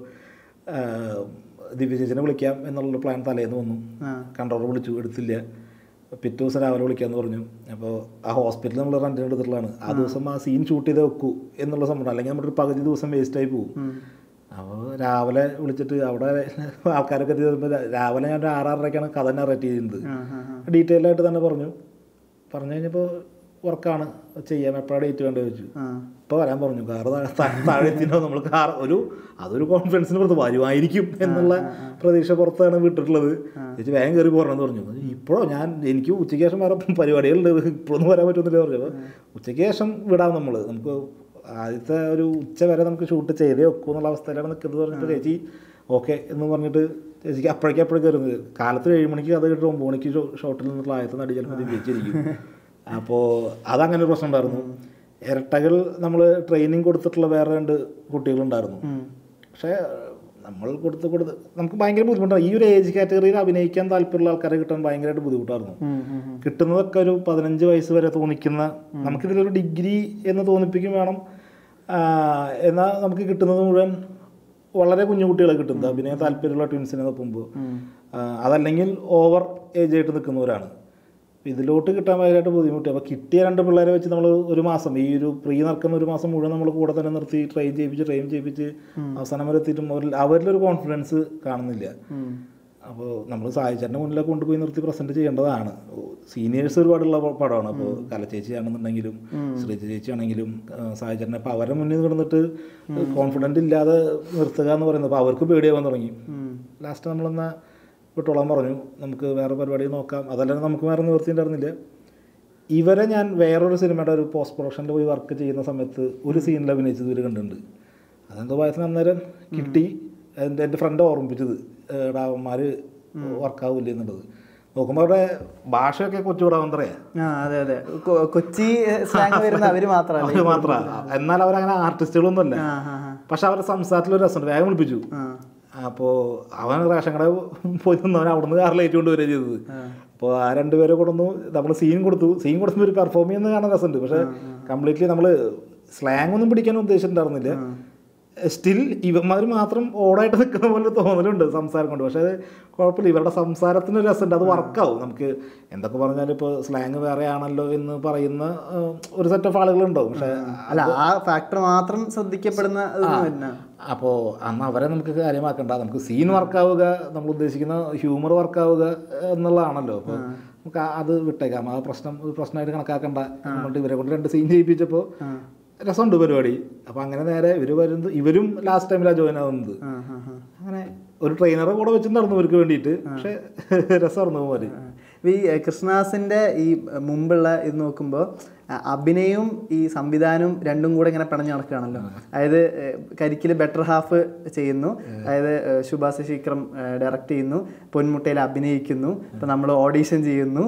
ദിവ്യ ചേച്ചിനെ വിളിക്കാം എന്നുള്ളൊരു പ്ലാൻ തലേന്ന് വന്നു. കൺട്രോളർ വിളിച്ചു, എടുത്തില്ല. പിറ്റേ ദിവസം രാവിലെ വിളിക്കാമെന്ന് പറഞ്ഞു. അപ്പോൾ ആ ഹോസ്പിറ്റലിൽ നമ്മൾ റെൻറ്റിന് എടുത്തിട്ടുള്ളതാണ്. ആ ദിവസം ആ സീൻ ഷൂട്ട് ചെയ്തേ വെക്കൂ എന്നുള്ള സംഭവം, അല്ലെങ്കിൽ നമ്മുടെ ഒരു പകുതി ദിവസം വേസ്റ്റായി പോകും. അപ്പോൾ രാവിലെ വിളിച്ചിട്ട് അവിടെ ആൾക്കാരൊക്കെ എത്തിയപ്പോൾ രാവിലെ ഞാൻ ഒരു 6:30ക്കാണ് കഥ നറേറ്റ് ചെയ്യുന്നത്. ഡീറ്റെയിൽ ആയിട്ട് തന്നെ പറഞ്ഞു കഴിഞ്ഞപ്പോൾ വർക്കാണ്, ചെയ്യാം, എപ്പോഴാണ് ഡേറ്റ് വേണ്ടത് ചോദിച്ചു. ഇപ്പോൾ വരാൻ പറഞ്ഞു. കാറ് താഴെ എത്തിയോ, നമ്മൾ അതൊരു കോൺഫിഡൻസിന് പുറത്ത് വരുമായിരിക്കും എന്നുള്ള പ്രതീക്ഷ പുറത്താണ് വിട്ടിട്ടുള്ളത്. ചേച്ചി വേഗം കയറി പോരണമെന്ന് പറഞ്ഞു. ഇപ്പോഴോ എനിക്ക് ഉച്ചയ്ക്ക് ശേഷം വേറെ പരിപാടികളുണ്ട്, ഇപ്പോഴൊന്നും വരാൻ പറ്റുന്നില്ല പറഞ്ഞു. അപ്പോൾ ഉച്ചയ്ക്ക് ശേഷം വിടാം, നമുക്ക് ആദ്യത്തെ ഒരു ഉച്ച വരെ നമുക്ക് ഷൂട്ട് ചെയ്തേ വെക്കൂ എന്നുള്ള അവസ്ഥയിലാണ് നിൽക്കുന്നത് പറഞ്ഞിട്ട് ചേച്ചി ഓക്കെ എന്ന് പറഞ്ഞിട്ട് ചേച്ചിക്ക് അപ്പോഴേക്കും കയറുന്നത്. കാലത്ത് 7 മണിക്ക് അത് കിട്ടും, 9 മണിക്ക് ഷോട്ടിൽ നിന്നുള്ള ആദ്യത്തെ നടി ചിലപ്പോൾ ഉപയോഗിച്ചിരിക്കും. അപ്പോൾ അതങ്ങനെ ഒരു പ്രശ്നം ഉണ്ടായിരുന്നു. ഇരട്ടകൾ നമ്മൾ ട്രെയിനിങ് കൊടുത്തിട്ടുള്ള വേറെ 2 കുട്ടികളുണ്ടായിരുന്നു. പക്ഷേ നമ്മൾ കൊടുത്ത് നമുക്ക് ഭയങ്കര ബുദ്ധിമുട്ടാണ്. ഈ ഒരു ഏജ് കാറ്റഗറിയിൽ അഭിനയിക്കാൻ താല്പര്യമുള്ള ആൾക്കാരെ കിട്ടാൻ ഭയങ്കരമായിട്ട് ബുദ്ധിമുട്ടായിരുന്നു. കിട്ടുന്നതൊക്കെ ഒരു 15 വയസ്സ് വരെ തോന്നിക്കുന്ന, നമുക്കിതിലൊരു ഡിഗ്രി എന്ന് തോന്നിപ്പിക്കും വേണം. എന്നാൽ നമുക്ക് കിട്ടുന്നത് മുഴുവൻ വളരെ കുഞ്ഞു കുട്ടികളെ കിട്ടുന്നത്, അഭിനയം താല്പര്യമുള്ള ട്വിൻസിനെ നോക്കുമ്പോൾ. അതല്ലെങ്കിൽ ഓവർ ഏജ് ആയിട്ട് നിൽക്കുന്നവരാണ്. ഇതിലോട്ട് കിട്ടാൻ ഭയങ്കരമായിട്ട് ബുദ്ധിമുട്ടി. അപ്പോൾ കിട്ടിയ 2 പിള്ളേരെ വെച്ച് നമ്മൾ ഒരു മാസം, ഈ ഒരു പ്രീ നടക്കുന്ന ഒരു മാസം മുഴുവൻ നമ്മൾ കൂടെ തന്നെ നിർത്തി ട്രെയിൻ ചെയ്യിപ്പിച്ച് അവസാനം വരെ എത്തിയിട്ടും അവരിലൊരു കോൺഫിഡൻസ് കാണുന്നില്ല. അപ്പോൾ നമ്മൾ സായിച്ചേട്ടൻ്റെ മുന്നിലൊക്കെ കൊണ്ടുപോയി നിർത്തി പ്രസൻറ്റ് ചെയ്യേണ്ടതാണ്. സീനിയേഴ്സ് ഒരുപാടുള്ള പടമാണ്. അപ്പോൾ കലച്ചേച്ചി ആണെന്നുണ്ടെങ്കിലും ശ്രീജ ചേച്ചി ആണെങ്കിലും സായിച്ചേട്ടനെ, അപ്പോൾ അവരെ മുന്നിൽ കിടന്നിട്ട് കോൺഫിഡൻറ്റ് ഇല്ലാതെ നിർത്തുക എന്ന് പറയുന്നത് അപ്പോൾ അവർക്ക് പേടിയാവാൻ തുടങ്ങി. ലാസ്റ്റ് നമ്മളെന്നാൽ വിട്ടോളാൻ പറഞ്ഞു, നമുക്ക് വേറെ പരിപാടി നോക്കാം. അതല്ലെങ്കിൽ നമുക്ക് വേറെ നിവൃത്തിയുണ്ടായിരുന്നില്ല. ഇവരെ ഞാൻ വേറൊരു സിനിമയുടെ ഒരു പോസ്റ്റ് പ്രൊഡക്ഷനിൽ പോയി വർക്ക് ചെയ്യുന്ന സമയത്ത് ഒരു സീനിൽ അഭിനയിച്ചത് ഇവർ കണ്ടിട്ടുണ്ട്. അതെന്തോ ഭാഗത്തിന് അന്നേരം കിട്ടി. എൻ്റെ ഫ്രണ്ട് ഓർമ്മിപ്പിച്ചത്, അവന്മാർ വർക്കാവില്ല എന്നുള്ളത്. നോക്കുമ്പോൾ അവിടെ ഭാഷയൊക്കെ കൊച്ചുകൂടാവന്തറയാ. കൊച്ചി അവർ മാത്രമാണ്. എന്നാൽ അവരങ്ങനെ ആർട്ടിസ്റ്റുകളൊന്നും അല്ല. പക്ഷെ അവരുടെ സംസാരത്തിലൊരു രസമുണ്ട്. വേഗം വിളിപ്പിച്ചു. അപ്പോൾ അവൻ റേഷൻ കട പോയി നിന്നവൻ അവിടെ നിന്ന് കാറിലേറ്റ് കൊണ്ടുവരിക ചെയ്തത്. അപ്പോൾ ആ 2 പേരെ കൊണ്ടൊന്നു നമ്മൾ സീൻ കൊടുക്കുമ്പോൾ ഒരു പെർഫോം ചെയ്യുന്നത് കാണാൻ രസമുണ്ട്. പക്ഷേ കംപ്ലീറ്റ്ലി നമ്മൾ സ്ലാങ് ഒന്നും പിടിക്കാൻ ഉദ്ദേശിച്ചിട്ടുണ്ടായിരുന്നില്ല. സ്റ്റിൽ ഇവന്മാർ മാത്രം ഓടായിട്ട് നിൽക്കുന്ന പോലെ തോന്നലുണ്ട് സംസാരം കൊണ്ട്. പക്ഷേ കുഴപ്പമില്ല, ഇവരുടെ സംസാരത്തിന് രസമുണ്ട്, അത് വർക്കാവും. നമുക്ക് എന്തൊക്കെ പറഞ്ഞാലും ഇപ്പോൾ സ്ലാങ് വേറെ ആണല്ലോ എന്ന് പറയുന്ന ഒരു സെറ്റ് ഓഫ് ആളുകളുണ്ടാവും. പക്ഷേ അല്ല, ആ ഫാക്ടർ മാത്രം ശ്രദ്ധിക്കപ്പെടുന്ന. അപ്പോൾ അന്ന് അവരെ നമുക്ക് കാര്യമാക്കണ്ട, നമുക്ക് സീൻ വർക്കാവുക, നമ്മൾ ഉദ്ദേശിക്കുന്ന ഹ്യൂമർ വർക്കാവുക എന്നുള്ളതാണല്ലോ. അപ്പോൾ നമുക്ക് അത് വിട്ടേക്കാം, ആ പ്രശ്നമായിട്ട് കണക്കാക്കണ്ട. എന്നിട്ട് ഇവരെ കൊണ്ട് 2 സീൻ ചെയ്യിപ്പിച്ചപ്പോൾ രസമുണ്ട് പരിപാടി. അപ്പോൾ അങ്ങനെ നേരെ ഇവരും ലാസ്റ്റ് ടൈമിലാണ് ജോയിൻ ആവുന്നത്. അങ്ങനെ ഒരു ട്രെയിനറെ കൂടെ വെച്ച് നടന്നു ഇവർക്ക് വേണ്ടിയിട്ട്. പക്ഷേ രസമായിരുന്നു പോലെ. ഈ കൃഷ്ണദാസിൻ്റെ ഈ മുമ്പുള്ള ഇത് നോക്കുമ്പോൾ അഭിനയവും ഈ സംവിധാനവും രണ്ടും കൂടെ ഇങ്ങനെ പിണഞ്ഞു നടക്കുകയാണല്ലോ. അതായത് കരിക്കിൽ ബെറ്റർ ഹാഫ് ചെയ്യുന്നു, അതായത് ശുഭാസ് ശീക്രം ഡയറക്റ്റ് ചെയ്യുന്നു, പൊന്മുട്ടയിൽ അഭിനയിക്കുന്നു, ഇപ്പം നമ്മൾ ഓഡീഷൻ ചെയ്യുന്നു,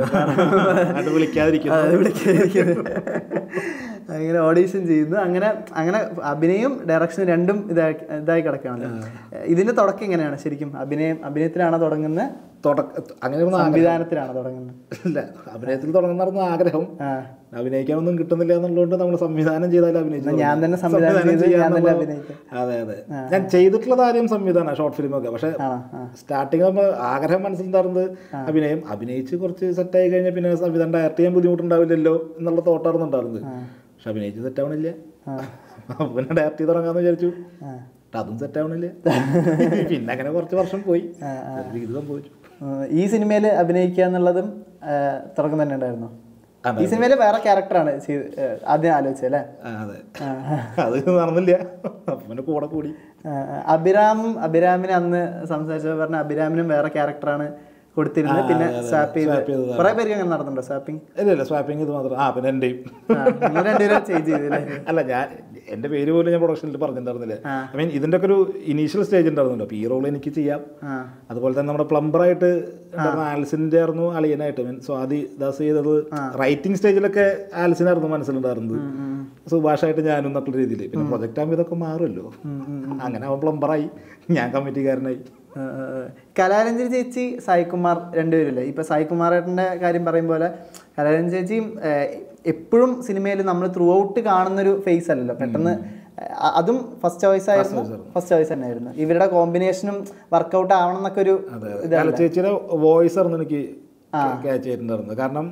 അങ്ങനെ ഓഡീഷൻ ചെയ്യുന്നു, അങ്ങനെ അങ്ങനെ അഭിനയം ഡയറക്ഷനും രണ്ടും ഇതായി കിടക്കുകയാണല്ലോ. ഇതിന്റെ തുടക്കം എങ്ങനെയാണ് ശരിക്കും? അഭിനയത്തിലാണോ തുടങ്ങുന്നത്, അങ്ങനെ സംവിധാനത്തിലാണോ തുടങ്ങുന്നത്? ഇല്ല, അഭിനയത്തിൽ തുടങ്ങുന്ന ആഗ്രഹം, അഭിനയിക്കാനൊന്നും കിട്ടുന്നില്ല എന്നുള്ളതുകൊണ്ട് നമ്മൾ സംവിധാനം ചെയ്താലും അഭിനയിച്ചു. ഞാൻ തന്നെ സംവിധാനം ചെയ്ത് അതെ അതെ, ഞാൻ ചെയ്തിട്ടുള്ള കാര്യം സംവിധാനം, ഷോർട്ട് ഫിലിമൊക്കെ. പക്ഷെ സ്റ്റാർട്ടിങ് ആകുമ്പോൾ ആഗ്രഹം മനസ്സിലുണ്ടായിരുന്നത് അഭിനയം. അഭിനയിച്ച് കുറച്ച് സെറ്റായി കഴിഞ്ഞാൽ പിന്നെ സംവിധാനം ഡയറക്റ്റ് ചെയ്യാൻ ബുദ്ധിമുട്ടുണ്ടാവില്ലല്ലോ എന്നുള്ള തോട്ടായിരുന്നു ഉണ്ടായിരുന്നത്. പക്ഷെ അഭിനയിച്ച് സെറ്റാവണില്ല, പിന്നെ ഡയറക്റ്റ് ചെയ്ത് തുടങ്ങാന്ന് വിചാരിച്ചു, അതും സെറ്റാവണില്ല. പിന്നെ അങ്ങനെ കുറച്ച് വർഷം പോയി, ഇത് സംഭവിച്ചു. ഈ സിനിമയിൽ അഭിനയിക്കുക എന്നുള്ളതും തുടക്കം തന്നെ ഉണ്ടായിരുന്നു. ഈ സിനിമയിൽ വേറെ ക്യാരക്ടറാണ് ആദ്യം ആലോചിച്ചല്ലേ? അതെ, അത് നടന്നില്ല, പിന്നെ കൂടെ കൂടി. അഭിരാമിനെ അന്ന് സംസാരിച്ചപ്പോൾ പറഞ്ഞ അഭിരാമിനും വേറെ ക്യാരക്ടറാണ് കൊടുത്തിരുന്നത്, പിന്നെ സ്വാപ്പ് ചെയ്ത് കുറെ പേർക്ക് അങ്ങനെ നടന്നുണ്ടോ സ്വാപ്പിംഗ്? ഇല്ല, സ്വാപ്പിംഗ് ഇത് മാത്രം. പിന്നെ എൻ്റെയും ചേഞ്ച് ചെയ്തില്ലേ? അല്ല, എൻ്റെ പേര് പോലും ഞാൻ പ്രൊഡക്ഷനിൽ പറഞ്ഞിട്ടുണ്ടായിരുന്നില്ല. ഐ മീൻ ഇതിൻ്റെ ഒക്കെ ഒരു ഇനീഷ്യൽ സ്റ്റേജ് ഉണ്ടായിരുന്നുണ്ടോ, അപ്പോൾ ഈ റോൾ എനിക്ക് ചെയ്യാം. അതുപോലെ തന്നെ നമ്മുടെ പ്ലംബറായിട്ട് ആൽസിൻ്റെ ആയിരുന്നു അളിയനായിട്ട്, മീൻ സ്വാതി ദാസ് ചെയ്തത്. റൈറ്റിംഗ് സ്റ്റേജിലൊക്കെ ആൽസിനായിരുന്നു മനസ്സിലുണ്ടായിരുന്നത്, സുഭാഷായിട്ട് ഞാനും എന്നുള്ള രീതിയിൽ. പിന്നെ പ്രൊജക്റ്റ് ആകുമ്പോൾ ഇതൊക്കെ മാറുമല്ലോ, അങ്ങനെ അവൻ പ്ലംബറായി, ഞാൻ കമ്മിറ്റിക്കാരനായി. കലാരഞ്ജനി ചേച്ചി, സായികുമാർ രണ്ടുപേരില്ലേ? ഇപ്പൊ സായികുമാറേട്ടൻ്റെ കാര്യം പറയും പോലെ കലാരഞ്ജനി ചേച്ചിയും എപ്പോഴും സിനിമയിൽ നമ്മൾ ത്രൂ ഔട്ട് കാണുന്നൊരു ഫേസ് അല്ലല്ലോ, പെട്ടെന്ന് അതും ഫസ്റ്റ് ചോയ്സ് ആയിരുന്നു, ഫസ്റ്റ് ചോയ്സ് തന്നെ ആയിരുന്നു. ഇവരുടെ കോമ്പിനേഷനും വർക്കൗട്ട് ആവണം എന്നൊക്കെ ഒരു ചേച്ചിയുടെ വോയിസ് ആയിരുന്നു എനിക്ക് ക്യാച്ച് ചെയ്തിട്ടുണ്ടായിരുന്നത്. കാരണം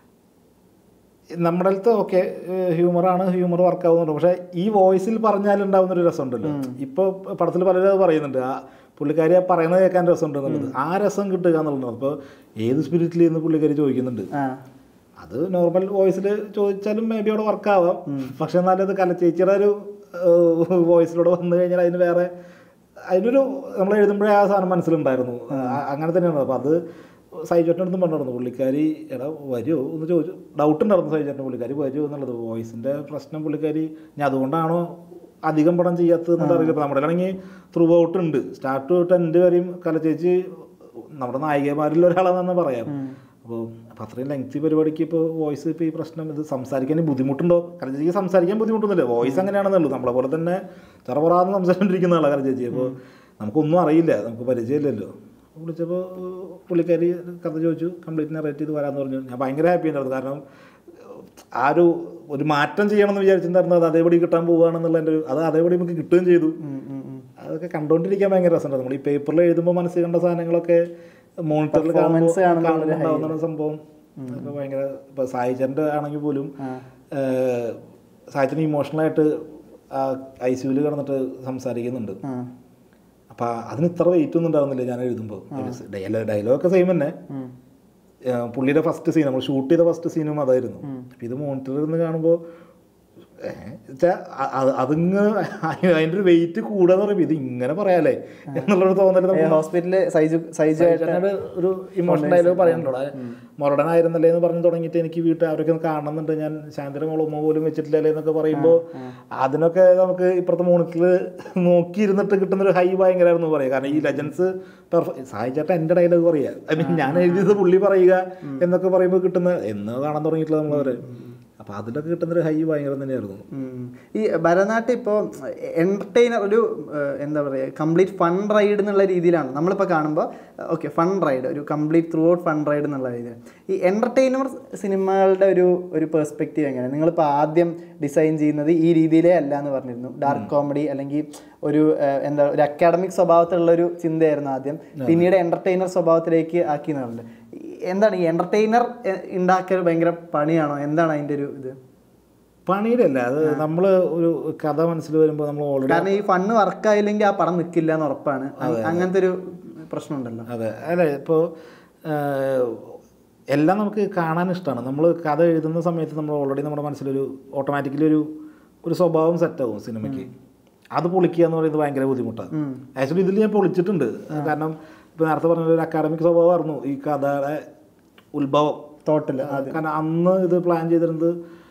നമ്മുടെ അടുത്ത് ഓക്കെ ഹ്യൂമറാണ്, ഹ്യൂമർ വർക്കാവുന്നുണ്ട്, പക്ഷേ ഈ വോയിസിൽ പറഞ്ഞാലുണ്ടാവുന്നൊരു രസമുണ്ടല്ലോ. ഇപ്പോൾ പടത്തിൽ പലരും അത് പറയുന്നുണ്ട്, ആ പുള്ളിക്കാരി ആ പറയുന്നത് കേൾക്കാൻ രസമുണ്ട് എന്നുള്ളത്. ആ രസം കിട്ടുക എന്നുള്ളത് അപ്പോൾ ഏത് സ്പിരിറ്റിൽ നിന്ന് പുള്ളിക്കാരി ചോദിക്കുന്നുണ്ട്. അത് നോർമൽ വോയിസിൽ ചോദിച്ചാലും മേ ബി അവിടെ വർക്കാവാം. പക്ഷെ എന്നാലും അത് കലച്ചേച്ചിയുടെ ഒരു വോയിസിലൂടെ വന്നു കഴിഞ്ഞാൽ അതിന് വേറെ അതിനൊരു നമ്മൾ എഴുതുമ്പോഴേ ആ സാധനം മനസ്സിലുണ്ടായിരുന്നു. അങ്ങനെ തന്നെയാണ്. അപ്പോൾ അത് സൈജേട്ടനടുത്തും പറഞ്ഞിരുന്നു, പുള്ളിക്കാരി എടാ വരുമോ എന്ന് ചോദിച്ചു. ഡൗട്ട് ഉണ്ടായിരുന്നു സൈജേട്ടൻ, പുള്ളിക്കാരി വരുമോ എന്നുള്ളത്. വോയിസിൻ്റെ പ്രശ്നം പുള്ളിക്കാരി ഞാൻ അതുകൊണ്ടാണോ അധികം പടം ചെയ്യാത്തതെന്നുള്ള അറിയില്ല. ഇപ്പോൾ നമ്മുടെ ആണെങ്കിൽ ത്രൂ ഔട്ട് ഉണ്ട്, സ്റ്റാർട്ട് തൊട്ട് എൻ്റെ വരെയും കലച്ചേച്ചി നമ്മുടെ നായികമാരിൽ ഒരാളാണെന്ന് പറയാം. അപ്പോൾ അത്രയും ലെങ്തി പരിപാടിക്ക് ഇപ്പോൾ വോയിസ് ഇപ്പോൾ ഈ പ്രശ്നം ഇത് സംസാരിക്കാൻ ബുദ്ധിമുട്ടുണ്ടോ? കലച്ചേച്ചിക്ക് സംസാരിക്കാൻ ബുദ്ധിമുട്ടൊന്നുമില്ല, വോയിസ് അങ്ങനെയാണെന്നുള്ളൂ. നമ്മളെ പോലെ തന്നെ ചെറുപറാന്ന് സംസാരിച്ചിരിക്കുന്ന ആളാണ് കലച്ചേച്ചി. അപ്പോൾ നമുക്കൊന്നും അറിയില്ല, നമുക്ക് പരിചയമില്ലല്ലോ. വിളിച്ചപ്പോൾ പുള്ളിക്കാരി കഥ ചോദിച്ചു, കംപ്ലീറ്റ് നറേറ്റ് ചെയ്ത് വരാമെന്ന് പറഞ്ഞു. ഞാൻ ഭയങ്കര ഹാപ്പി ഉണ്ടായിരുന്നു. കാരണം ആ ഒരു മാറ്റം ചെയ്യണമെന്ന് വിചാരിച്ചിട്ടുണ്ടായിരുന്നു, അത് അതേപടി കിട്ടാൻ പോവുകയാണെന്നുള്ള എൻ്റെ അത് അതേപടി നമുക്ക് കിട്ടുകയും ചെയ്തു. അതൊക്കെ കണ്ടുകൊണ്ടിരിക്കാൻ ഭയങ്കര രസമുണ്ട്. നമ്മൾ ഈ പേപ്പറിൽ എഴുതുമ്പോൾ മനസ്സിൽ കണ്ട സാധനങ്ങളൊക്കെ മോണിറ്ററിൽ കാണുന്നുണ്ടാവുന്ന സംഭവം അതൊക്കെ ഭയങ്കര. ഇപ്പോൾ സായിച്ചൻ്റെ ആണെങ്കിൽ പോലും സായിച്ചന് ഇമോഷണലായിട്ട് ICUവിൽ കിടന്നിട്ട് സംസാരിക്കുന്നുണ്ട്. അപ്പം അതിന് ഇത്ര വെയിറ്റ് ഒന്നും ഉണ്ടാവുന്നില്ല ഞാൻ എഴുതുമ്പോൾ. ഡയലോഗൊക്കെ സെയിം തന്നെ. പുള്ളിയുടെ ഫസ്റ്റ് സീൻ നമ്മൾ ഷൂട്ട് ചെയ്ത ഫസ്റ്റ് സീനും അതായിരുന്നു. അപ്പം ഇത് മോണിറ്ററിൽ നിന്ന് കാണുമ്പോൾ അതിങ്ങ് അതിൻ്റെ ഒരു വെയിറ്റ് കൂടാന്ന് പറയുമ്പോൾ ഇത് ഇങ്ങനെ പറയാല്ലേ എന്നുള്ളൊരു തോന്നല്. ഹോസ്പിറ്റലിൽ ഒരു ഇമോഷണൽ ഡയലോഗ് പറയാനുണ്ടോ, മൊറഡനായിരുന്നല്ലേ എന്ന് പറഞ്ഞു തുടങ്ങിയിട്ട് എനിക്ക് അവരൊക്കെ കാണുന്നുണ്ട്, ഞാൻ ശാന്തര മോളുമ്മ പോലും വെച്ചിട്ടില്ലല്ലേ എന്നൊക്കെ പറയുമ്പോൾ അതിനൊക്കെ നമുക്ക് ഇപ്പുറത്തെ മോണിറ്ററിൽ നോക്കിയിരുന്നിട്ട് കിട്ടുന്നൊരു ഹൈ ഭയങ്കരമായിരുന്നു പറയുക. കാരണം ഈ ലെജൻസ് സായിച്ചേട്ടൻ എൻ്റെ ഡയലോഗ് പറയുക, ഐ മീൻ ഞാൻ എഴുതിയത് പുള്ളി പറയുക എന്നൊക്കെ പറയുമ്പോൾ കിട്ടുന്ന എന്ന് കാണാൻ തുടങ്ങിയിട്ടില്ല നമ്മളവരെ. അപ്പോൾ അതിലൊക്കെ കിട്ടുന്നൊരു ഹൈ ഭയങ്കരം തന്നെയായിരുന്നു. ഈ ഭരതനാട്യം ഇപ്പോൾ എൻ്റർടൈനർ ഒരു എന്താ പറയുക കംപ്ലീറ്റ് ഫൺ റൈഡ് എന്നുള്ള രീതിയിലാണ് നമ്മളിപ്പോൾ കാണുമ്പോൾ. ഓക്കെ, ഫൺ റൈഡ്, ഒരു complete throughout fun ride എന്നുള്ള രീതിയിൽ. ഈ എൻ്റർടൈനർ സിനിമകളുടെ ഒരു പെർസ്പെക്റ്റീവ് എങ്ങനെയാണ്? നിങ്ങളിപ്പോൾ ആദ്യം ഡിസൈൻ ചെയ്യുന്നത് ഈ രീതിയിലേ അല്ല എന്ന് പറഞ്ഞിരുന്നു. ഡാർക്ക് കോമഡി അല്ലെങ്കിൽ ഒരു എന്താ ഒരു അക്കാഡമിക് സ്വഭാവത്തിലുള്ളൊരു ചിന്തയായിരുന്നു ആദ്യം, പിന്നീട് എൻ്റർടൈനർ സ്വഭാവത്തിലേക്ക് ആക്കി എന്നുള്ളത്. എന്താണ് ഈ എൻ്റർടൈനർ ഉണ്ടാക്കൽ ഭയങ്കര പണിയാണോ? എന്താണ് അതിൻ്റെ ഒരു ഇത്? പണിയുടെ അല്ല, അത് നമ്മൾ ഒരു കഥ മനസ്സിൽ വരുമ്പോൾ നമ്മൾ ഓൾറെഡി, കാരണം ഈ ഫണ്ണ് വർക്കായില്ലെങ്കിൽ ആ പടം നിൽക്കില്ല എന്ന് ഉറപ്പാണ്. അങ്ങനത്തെ ഒരു പ്രശ്നമുണ്ടല്ലോ. അതെ അതെ. ഇപ്പോൾ എല്ലാം നമുക്ക് കാണാൻ ഇഷ്ടമാണ്. നമ്മൾ കഥ എഴുതുന്ന സമയത്ത് നമ്മൾ ഓൾറെഡി നമ്മുടെ മനസ്സിലൊരു ഓട്ടോമാറ്റിക്കലി ഒരു സ്വഭാവം സെറ്റാവും സിനിമയ്ക്ക്. അത് പൊളിക്കുക എന്ന് പറയുന്നത് ഭയങ്കര ബുദ്ധിമുട്ടാണ്. ആക്ച്വലി ഇതിൽ ഞാൻ പൊളിച്ചിട്ടുണ്ട്. കാരണം ഇപ്പോൾ നേരത്തെ പറഞ്ഞ ഒരു അക്കാഡമിക് സ്വഭാവമായിരുന്നു ഈ കഥയുടെ ഉത്ഭവം തോട്ടിൽ. കാരണം അന്ന് ഇത് പ്ലാൻ ചെയ്തിരുന്നത്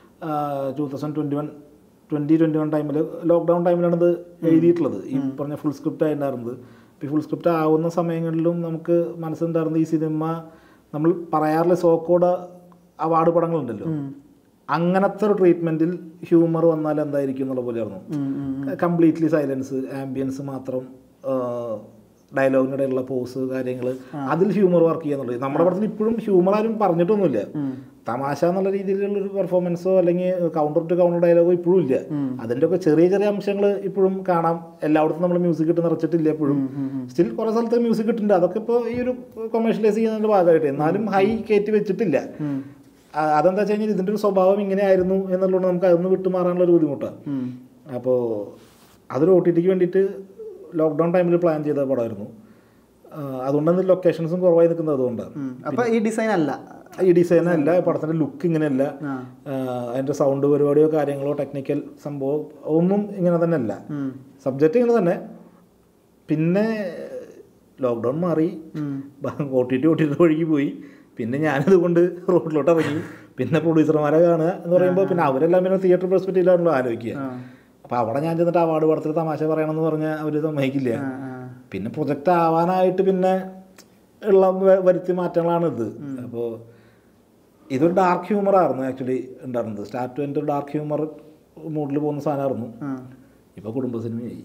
2021 ടൈമിൽ ലോക്ക്ഡൗൺ ടൈമിലാണ് ഇത് എഴുതിയിട്ടുള്ളത്. ഈ പറഞ്ഞ ഫുൾ സ്ക്രിപ്റ്റ് ആയിട്ടുണ്ടായിരുന്നത്. ഇപ്പോൾ ഫുൾ സ്ക്രിപ്റ്റ് ആവുന്ന സമയങ്ങളിലും നമുക്ക് മനസ്സിലുണ്ടായിരുന്നത് ഈ സിനിമ നമ്മൾ പറയാറില്ല സോക്കോഡ് അവാർഡ് പടങ്ങളുണ്ടല്ലോ, അങ്ങനത്തെ ഒരു ട്രീറ്റ്മെൻറ്റിൽ ഹ്യൂമർ വന്നാൽ എന്തായിരിക്കും എന്നുള്ള പോലെയായിരുന്നു. കംപ്ലീറ്റ്ലി സൈലൻസ്, ആംബിയൻസ് മാത്രം, ഡയലോഗിനിടയിലുള്ള പോസ് കാര്യങ്ങൾ, അതിൽ ഹ്യൂമർ വർക്ക് ചെയ്യാന്നുള്ളത്. നമ്മുടെ പടത്തിൽ ഇപ്പോഴും ഹ്യൂമർ ആരും പറഞ്ഞിട്ടൊന്നുമില്ല. തമാശ എന്നുള്ള രീതിയിലുള്ളൊരു പെർഫോമൻസോ അല്ലെങ്കിൽ കൗണ്ടർ ടു കൗണ്ടർ ഡയലോഗോ ഇപ്പോഴും ഇല്ല. അതിൻ്റെ ഒക്കെ ചെറിയ ചെറിയ അംശങ്ങൾ ഇപ്പോഴും കാണാം. എല്ലായിടത്തും നമ്മൾ മ്യൂസിക് ഇട്ട് നിറച്ചിട്ടില്ല എപ്പോഴും. സ്റ്റിൽ കുറേ സ്ഥലത്ത് മ്യൂസിക് ഇട്ടിട്ടുണ്ട്. അതൊക്കെ ഇപ്പോൾ ഈ ഒരു കൊമേഴ്ഷ്യലൈസ് ചെയ്യുന്നതിൻ്റെ ഭാഗമായിട്ട് എന്നാലും ഹൈ കയറ്റി വെച്ചിട്ടില്ല. അതെന്താ വെച്ച് കഴിഞ്ഞാൽ ഇതിൻ്റെ ഒരു സ്വഭാവം ഇങ്ങനെയായിരുന്നു എന്നുള്ളത് നമുക്ക് അതൊന്ന് വിട്ടുമാറാനുള്ള ഒരു ബുദ്ധിമുട്ടാണ്. അപ്പോൾ അതൊരു OTT വേണ്ടിയിട്ട് ലോക്ക്ഡൗൺ ടൈമിൽ പ്ലാൻ ചെയ്ത പടമായിരുന്നു. അതുകൊണ്ടാണ് ലൊക്കേഷൻസും കുറവായി നിൽക്കുന്നത്. അതുകൊണ്ടാണ്. അപ്പോൾ ഈ ഡിസൈൻ അല്ല, ഈ ഡിസൈൻ അല്ല, പടത്തിൻ്റെ ലുക്ക് ഇങ്ങനെയല്ല, അതിൻ്റെ സൗണ്ട് പരിപാടിയോ കാര്യങ്ങളോ ടെക്നിക്കൽ സംഭവം ഒന്നും ഇങ്ങനെ തന്നെ അല്ല. സബ്ജക്റ്റ് ഇങ്ങനെ തന്നെ. പിന്നെ ലോക്ക്ഡൗൺ മാറി, OTT വഴിക്ക് പോയി. പിന്നെ ഞാനിത് കൊണ്ട് റോഡിലോട്ട് ഇറങ്ങി. പിന്നെ പ്രൊഡ്യൂസർമാരെ കാണുക എന്ന് പറയുമ്പോൾ പിന്നെ അവരെല്ലാം പിന്നെ തിയേറ്റർ പെർസ്പെക്റ്റീവിലാണല്ലോ ആലോചിക്കുക. അപ്പോൾ അവിടെ ഞാൻ ചെന്നിട്ട് അവാർഡ് പടത്തിൽ തമാശ പറയണമെന്ന് പറഞ്ഞാൽ അവർ സമ്മതിക്കില്ല. പിന്നെ പ്രൊജക്റ്റ് ആവാനായിട്ട് പിന്നെ ഉള്ള വരുത്തി മാറ്റങ്ങളാണ് ഇത്. അപ്പോൾ ഇതൊരു ഡാർക്ക് ഹ്യൂമറായിരുന്നു ആക്ച്വലി ഉണ്ടായിരുന്നത്. സ്റ്റാർട്ട് ടു എൻഡ് ഒരു ഡാർക്ക് ഹ്യൂമർ മൂഡിൽ പോകുന്ന സാധനമായിരുന്നു. ഇപ്പോൾ കുടുംബ സിനിമയായി.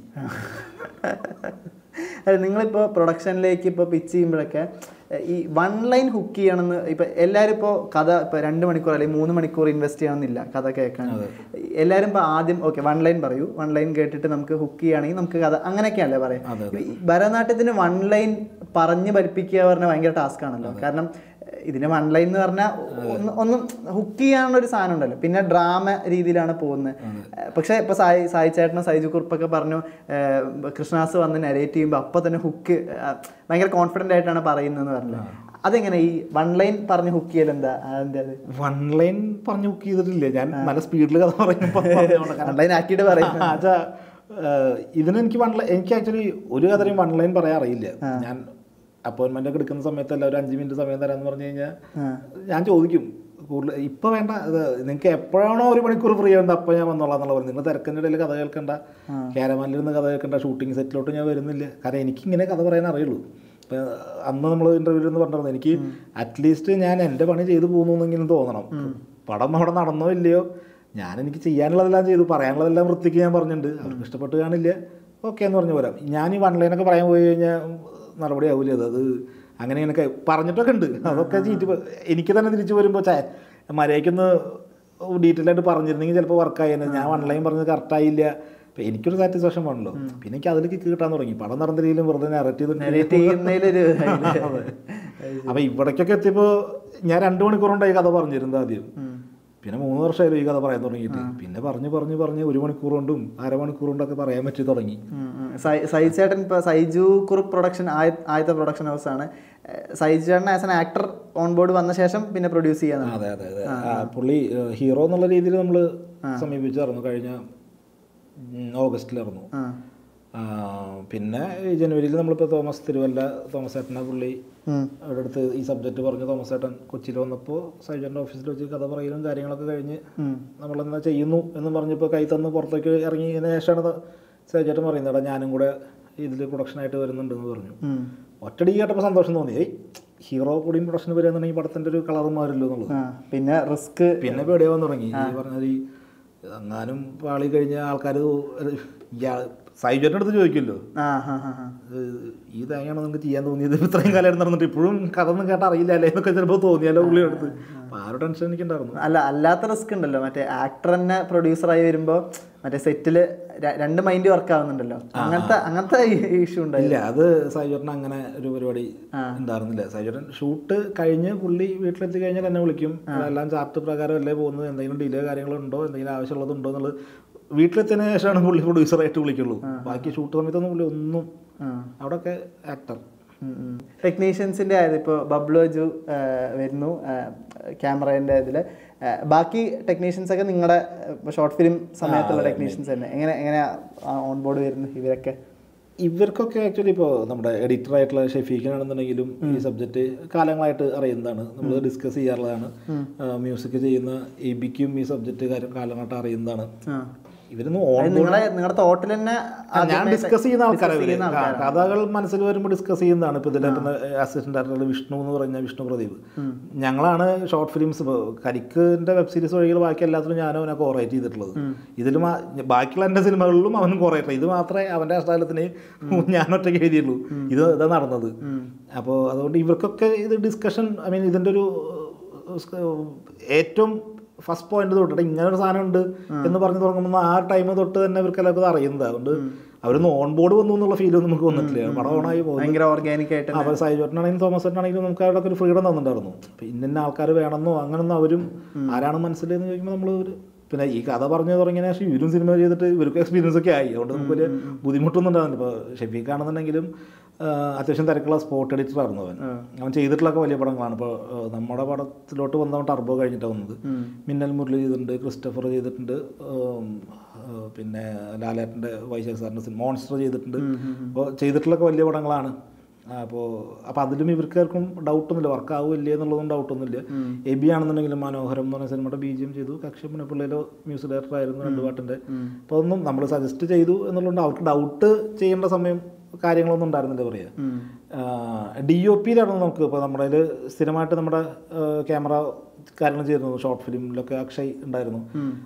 നിങ്ങളിപ്പോൾ പ്രൊഡക്ഷനിലേക്ക് ഇപ്പോൾ പിച്ച് ചെയ്യുമ്പോഴൊക്കെ ഈ 1 ലൈൻ ഹുക്ക് ചെയ്യണമെന്ന് ഇപ്പോൾ എല്ലാവരും ഇപ്പോൾ കഥ ഇപ്പോൾ 2 മണിക്കൂർ അല്ലെങ്കിൽ 3 മണിക്കൂർ ഇൻവെസ്റ്റ് ചെയ്യണമെന്നില്ല കഥ കേൾക്കാൻ. എല്ലാവരും ഇപ്പോൾ ആദ്യം 1 ലൈൻ പറയൂ, 1 ലൈൻ കേട്ടിട്ട് നമുക്ക് ഹുക്ക് ചെയ്യുകയാണെങ്കിൽ നമുക്ക് കഥ അങ്ങനെയൊക്കെയല്ലേ പറയാം. ഭരതനാട്യത്തിന് 1 ലൈൻ പറഞ്ഞ് പഠിപ്പിക്കുക പറഞ്ഞാൽ ഭയങ്കര ടാസ്ക് ആണല്ലോ. കാരണം ഇതിന് 1 ലൈൻ എന്ന് പറഞ്ഞാൽ ഒന്നും ഹുക്ക് ചെയ്യാനുള്ള ഒരു സാധനം ഉണ്ടല്ലോ. പിന്നെ ഡ്രാമ രീതിയിലാണ് പോകുന്നത്. പക്ഷേ ഇപ്പോൾ സായി ചേട്ടനും സൈജു കുറുപ്പൊക്കെ പറഞ്ഞു കൃഷ്ണദാസ് വന്ന് നരേറ്റ് ചെയ്യുമ്പോൾ അപ്പോൾ തന്നെ ഹുക്ക് ഭയങ്കര കോൺഫിഡൻ്റ് ആയിട്ടാണ് പറയുന്നതെന്ന് പറഞ്ഞു. അതെങ്ങനെ ഈ 1 ലൈൻ പറഞ്ഞ് ഹുക്ക് ചെയ്യൽ എന്താ? അതിൻ്റെ 1 ലൈൻ പറഞ്ഞ് ഹുക്ക് ചെയ്തിട്ടില്ല ഞാൻ. നല്ല സ്പീഡിൽ കഥ പറയുമ്പോൾ 1 ലൈൻ ആക്കിയിട്ട് പറയും. ഇതിനെനിക്ക് എനിക്ക് ആക്ച്വലി ഒരു കഥയും 1 ലൈൻ പറയാൻ അറിയില്ല. ഞാൻ അപ്പോയിൻമെൻ്റ് ഒക്കെ എടുക്കുന്ന സമയത്തല്ല ഒരു 5 മിനിറ്റ് സമയം തരാമെന്ന് പറഞ്ഞു കഴിഞ്ഞാൽ ഞാൻ ചോദിക്കും കൂടുതൽ ഇപ്പോൾ വേണ്ട, നിങ്ങൾക്ക് എപ്പോഴാണോ 1 മണിക്കൂർ ഫ്രീ ഉണ്ട് അപ്പോൾ ഞാൻ വന്നോളാം എന്നുള്ള പറഞ്ഞു. നിങ്ങൾ തിരക്കിൻ്റെ ഇടയിൽ കഥ കേൾക്കണ്ട, ക്യാരമാനിലിരുന്ന് കഥ കേൾക്കണ്ട, ഷൂട്ടിംഗ് സെറ്റിലോട്ട് ഞാൻ വരുന്നില്ല. കാരണം എനിക്കിങ്ങനെ കഥ പറയാൻ അറിയുള്ളൂ. ഇപ്പം അന്ന് നമ്മൾ ഇൻ്റർവ്യൂവിൽ നിന്ന് പറഞ്ഞിരുന്നു എനിക്ക് അറ്റ്ലീസ്റ്റ് ഞാൻ എൻ്റെ പണി ചെയ്തു പോകുന്നെങ്കിലും തോന്നണം. പടം അവിടെ നടന്നോ ഇല്ലയോ, എനിക്ക് ചെയ്യാനുള്ളതെല്ലാം ചെയ്തു, പറയാനുള്ളതെല്ലാം വൃത്തിക്ക് ഞാൻ പറഞ്ഞിട്ടുണ്ട്. അവർക്ക് ഇഷ്ടപ്പെട്ട് കാണില്ല, ഓക്കെ എന്ന് പറഞ്ഞു പോരാം. ഞാൻ ഈ 1 ലൈനൊക്കെ പറയാൻ പോയി കഴിഞ്ഞാൽ നടപടി ആവില്ല. അത് അങ്ങനെ ഇങ്ങനെയൊക്കെ പറഞ്ഞിട്ടൊക്കെ ഉണ്ട്. അതൊക്കെ എനിക്ക് തന്നെ തിരിച്ചു വരുമ്പോൾ മര്യാദയ്ക്കൊന്ന് ഡീറ്റെയിൽ ആയിട്ട് പറഞ്ഞിരുന്നെങ്കിൽ ചിലപ്പോൾ വർക്കായിരുന്നു. ഞാൻ 1 ലൈൻ പറഞ്ഞത് കറക്റ്റായില്ല. അപ്പം എനിക്കൊരു സാറ്റിസ്ഫാക്ഷൻ വേണമല്ലോ. പിന്നെ എനിക്ക് അതിലേക്ക് കിട്ടാൻ തുടങ്ങി. പടം നടന്നില്ലെങ്കിലും വെറുതെ നറേറ്റീവ്. അപ്പം ഇവിടേക്കൊക്കെ എത്തിയപ്പോൾ ഞാൻ 2 മണിക്കൂറുണ്ടായി കഥ പറഞ്ഞിരുന്നത് ആദ്യം. പിന്നെ 3 വർഷമായാലും ഈ കഥ പറയാൻ തുടങ്ങിയിട്ട്. പിന്നെ പറഞ്ഞ് 1 മണിക്കൂർ കൊണ്ടും 1/2 മണിക്കൂർ കൊണ്ടൊക്കെ പറയാൻ പറ്റി തുടങ്ങി. സൈജു ചേട്ടൻ ഇപ്പോൾ സൈജു കുറുപ്പ് പ്രൊഡക്ഷൻ ആദ്യത്തെ പ്രൊഡക്ഷൻ ഹൗസാണ്. സൈജു ചേട്ടൻ as an actor on board വന്ന ശേഷം പിന്നെ പ്രൊഡ്യൂസ് ചെയ്യാൻ. അതെ. പുള്ളി ഹീറോ എന്നുള്ള രീതിയിൽ നമ്മൾ സമീപിച്ചായിരുന്നു. കഴിഞ്ഞ ഓഗസ്റ്റിലായിരുന്നു. പിന്നെ ജനുവരിയിൽ നമ്മളിപ്പോൾ തോമസ് ഏട്ടനെ പുള്ളി അവിടെ അടുത്ത് ഈ സബ്ജക്റ്റ് പറഞ്ഞു. തോമസ് ഏട്ടൻ കൊച്ചിയിൽ വന്നപ്പോൾ സൈജൻ്റെ ഓഫീസിൽ വെച്ച് കഥ പറയലും കാര്യങ്ങളൊക്കെ കഴിഞ്ഞ് നമ്മളെന്താ ചെയ്യുന്നു എന്ന് പറഞ്ഞപ്പോൾ കൈ തന്ന് പുറത്തേക്ക് ഇറങ്ങിയതിന് ശേഷമാണ് സൈജേട്ടൻ പറയുന്നത് ഞാനും കൂടെ ഇതിൽ പ്രൊഡക്ഷനായിട്ട് വരുന്നുണ്ടെന്ന് പറഞ്ഞു. ഒറ്റടി കേട്ടപ്പോൾ സന്തോഷം തോന്നി. ഹീറോ കൂടിയും പ്രൊഡക്ഷന് വരികയെന്നുണ്ടെങ്കിൽ പടത്തിൻ്റെ ഒരു കളർ മാറില്ലോ എന്നുള്ളത്. പിന്നെ റിസ്ക് പിന്നെ പേടിയാവാൻ തുടങ്ങി. ഈ പറഞ്ഞാൽ എങ്ങാനും പാളി കഴിഞ്ഞ ആൾക്കാർ സൈജേട്ടൻ്റെ അടുത്ത് ചോദിക്കുമല്ലോ, ഈ തേങ്ങയാണോ നിങ്ങൾക്ക് ചെയ്യാൻ തോന്നിയത്, ഇത്രയും കാലം നടന്നിട്ട് ഇപ്പോഴും കഥ ഒന്നും കേട്ടാൽ അറിയില്ല അല്ലേ എന്നൊക്കെ ചിലപ്പോൾ തോന്നിയാലോ പുള്ളിയുടെ അടുത്ത്. അപ്പോൾ ആ ഒരു ടെൻഷൻ എനിക്കുണ്ടായിരുന്നു. അല്ലാത്ത റിസ്ക് ഉണ്ടല്ലോ, മറ്റേ ആക്ടർ തന്നെ പ്രൊഡ്യൂസറായി വരുമ്പോൾ മറ്റേ സെറ്റിൽ 2 മൈൻഡ് വർക്ക് ആവുന്നുണ്ടല്ലോ, അങ്ങനത്തെ ഇഷ്യൂ ഉണ്ടായില്ല. അത് സൈജേട്ടൻ അങ്ങനെ ഒരു പരിപാടി ഉണ്ടായിരുന്നില്ല. സൈജേട്ടൻ ഷൂട്ട് കഴിഞ്ഞ് പുള്ളി വീട്ടിലെത്തി കഴിഞ്ഞാൽ എന്നെ വിളിക്കും. എല്ലാം ചാർട്ട് പ്രകാരം അല്ലേ പോകുന്നത്, എന്തെങ്കിലും ഡിലേ കാര്യങ്ങളുണ്ടോ, എന്തെങ്കിലും ആവശ്യമുള്ളതുണ്ടോ എന്നുള്ളത് വീട്ടിലെത്തിയതിനു ശേഷമാണ് പുള്ളി പ്രൊഡ്യൂസറായിട്ട് വിളിക്കുള്ളൂ. ബാക്കി ഷൂട്ട് സമയത്തൊന്നും പുള്ളി ഒന്നും അവിടെയൊക്കെ ആക്ടർ. ടെക്നീഷ്യൻസിൻ്റെ ആയത് ഇപ്പോൾ ബബ്ലു അജു വരുന്നു ക്യാമറേൻ്റെ ഇതിൽ. ബാക്കി ടെക്നീഷ്യൻസൊക്കെ നിങ്ങളുടെ ഷോർട്ട് ഫിലിം സമയത്തുള്ള ടെക്നീഷ്യൻസ് തന്നെ എങ്ങനെയാണ് ഓൺ ബോർഡ് വരുന്നത് ഇവരൊക്കെ? ഇവർക്കൊക്കെ ആക്ച്വലി ഇപ്പോൾ നമ്മുടെ എഡിറ്ററായിട്ടുള്ള ഷെഫീഖിനാണെന്നുണ്ടെങ്കിലും ഈ സബ്ജക്റ്റ് കാലങ്ങളായിട്ട് അറിയുന്നതാണ്, നമ്മൾ ഡിസ്കസ് ചെയ്യാറുള്ളതാണ്. മ്യൂസിക് ചെയ്യുന്ന എബിക്കും ഈ സബ്ജക്റ്റ് കാലങ്ങളായിട്ട് അറിയുന്നതാണ്. ഇവരൊന്നും നിങ്ങളുടെ തോട്ടിൽ തന്നെ ഞാൻ ഡിസ്കസ് ചെയ്യുന്ന ആൾക്കാരാണ്. കഥകൾ മനസ്സിൽ വരുമ്പോൾ ഡിസ്കസ് ചെയ്യുന്നതാണ്. ഇപ്പോൾ ഇതിൻ്റെ അസിസ്റ്റന്റ് ഡയറക്ടർ വിഷ്ണു എന്ന് പറഞ്ഞ വിഷ്ണു പ്രദീപ്, ഞങ്ങളാണ് ഷോർട്ട് ഫിലിംസ് ഇപ്പോൾ കരിക്കിൻ്റെ വെബ് സീരീസ് വഴികൾ ബാക്കി എല്ലാത്തിലും ഞാനും അവനെ കോറേറ്റ് ചെയ്തിട്ടുള്ളത്. ഇതിലും ബാക്കിയുള്ള എൻ്റെ സിനിമകളിലും അവനും കോറേറ്റ്, ഇത് മാത്രമേ അവൻ്റെ അഷ്ടാലത്തിന് ഞാൻ ഒറ്റയ്ക്ക് എഴുതിയുള്ളൂ. ഇതാ നടന്നത്. അപ്പോൾ അതുകൊണ്ട് ഇവർക്കൊക്കെ ഇത് ഡിസ്കഷൻ, ഐ മീൻ ഇതിൻ്റെ ഒരു ഏറ്റവും ഫസ്റ്റ് പോയിന്റ് തൊട്ടിട്ട് ഇങ്ങനെ ഒരു സാധനം ഉണ്ട് എന്ന് പറഞ്ഞു തുടങ്ങുമ്പോൾ ആ ടൈം തൊട്ട് തന്നെ ഇവർക്ക് എല്ലാവർക്കും അറിയുന്നത്. അതുകൊണ്ട് അവരൊന്ന് ഓൺ ബോർഡ് വന്നു എന്നുള്ള ഫീലൊന്നും നമുക്ക് വന്നിട്ടില്ല. പടം ഓണായി പോകും. ഓർഗാനിക് ആയിട്ട് അവർ സൈജോട്ടനാണെങ്കിലും തോമസ് ചേട്ടനാണെങ്കിലും നമുക്ക് അവിടെ ഒരു ഫ്രീഡം തന്നിട്ടുണ്ടായിരുന്നു. അപ്പം ഇന്ന ആൾക്കാർ വേണമെന്നോ അങ്ങനൊന്നും അവരും ആരാണ് മനസ്സിലെന്ന് ചോദിക്കുമ്പോൾ നമ്മൾ ഒരു പിന്നെ ഈ കഥ പറഞ്ഞു തുടങ്ങിയ ശേഷം ഇവരും സിനിമ ചെയ്തിട്ട് ഇവർക്ക് എക്സ്പീരിയൻസ് ഒക്കെ ആയി. അതുകൊണ്ട് നമുക്ക് വലിയ ബുദ്ധിമുട്ടൊന്നും ഉണ്ടാകുന്നില്ല. ഇപ്പോൾ ഷെഫീഖാണെന്നുണ്ടെങ്കിലും അത്യാവശ്യം തിരക്കുള്ള സ്പോട്ട് എഡിറ്ററായിരുന്നു അവൻ ചെയ്തിട്ടുള്ളൊക്കെ വലിയ പടങ്ങളാണ്. ഇപ്പോൾ നമ്മുടെ പടത്തിലോട്ട് വന്നവൻ ടർബോ കഴിഞ്ഞിട്ടാണ് വന്നത്. മിന്നൽ മുരളി ചെയ്തിട്ടുണ്ട്, ക്രിസ്റ്റഫർ ചെയ്തിട്ടുണ്ട്, പിന്നെ ലാലേട്ടൻ്റെ വൈശാഖ് സാറിൻ്റെ സിനിമ മോൺസ്റ്റർ ചെയ്തിട്ടുണ്ട്. അപ്പോൾ ചെയ്തിട്ടുള്ളൊക്കെ വലിയ പടങ്ങളാണ്. അപ്പോൾ അതിലും ഇവർക്കാർക്കും ഡൗട്ടൊന്നുമില്ല, വർക്കാവില്ലേ എന്നുള്ളതും ഡൗട്ടൊന്നുമില്ല. എബി ആണെന്നുണ്ടെങ്കിലും മനോഹരം എന്ന് പറഞ്ഞ സിനിമയുടെ BGM ചെയ്തു. കക്ഷപ്പന പിള്ളയിലോ മ്യൂസിക് ഡയറക്ടർ ആയിരുന്നു 2 പാട്ടിൻ്റെ. അപ്പോൾ ഒന്നും നമ്മൾ സജസ്റ്റ് ചെയ്തു എന്നുള്ളതുകൊണ്ട് അവർക്ക് ഡൗട്ട് ചെയ്യേണ്ട സമയം കാര്യങ്ങളൊന്നും ഉണ്ടായിരുന്നില്ല പറയുക. DOPയിലാണ് നമുക്ക് ഇപ്പോൾ നമ്മുടെ കയ്യിൽ സ്ഥിരമായിട്ട് നമ്മുടെ ക്യാമറ കാര്യങ്ങൾ ചെയ്തിരുന്നു. ഷോർട്ട് ഫിലിമിലൊക്കെ അക്ഷയ് ഉണ്ടായിരുന്നു.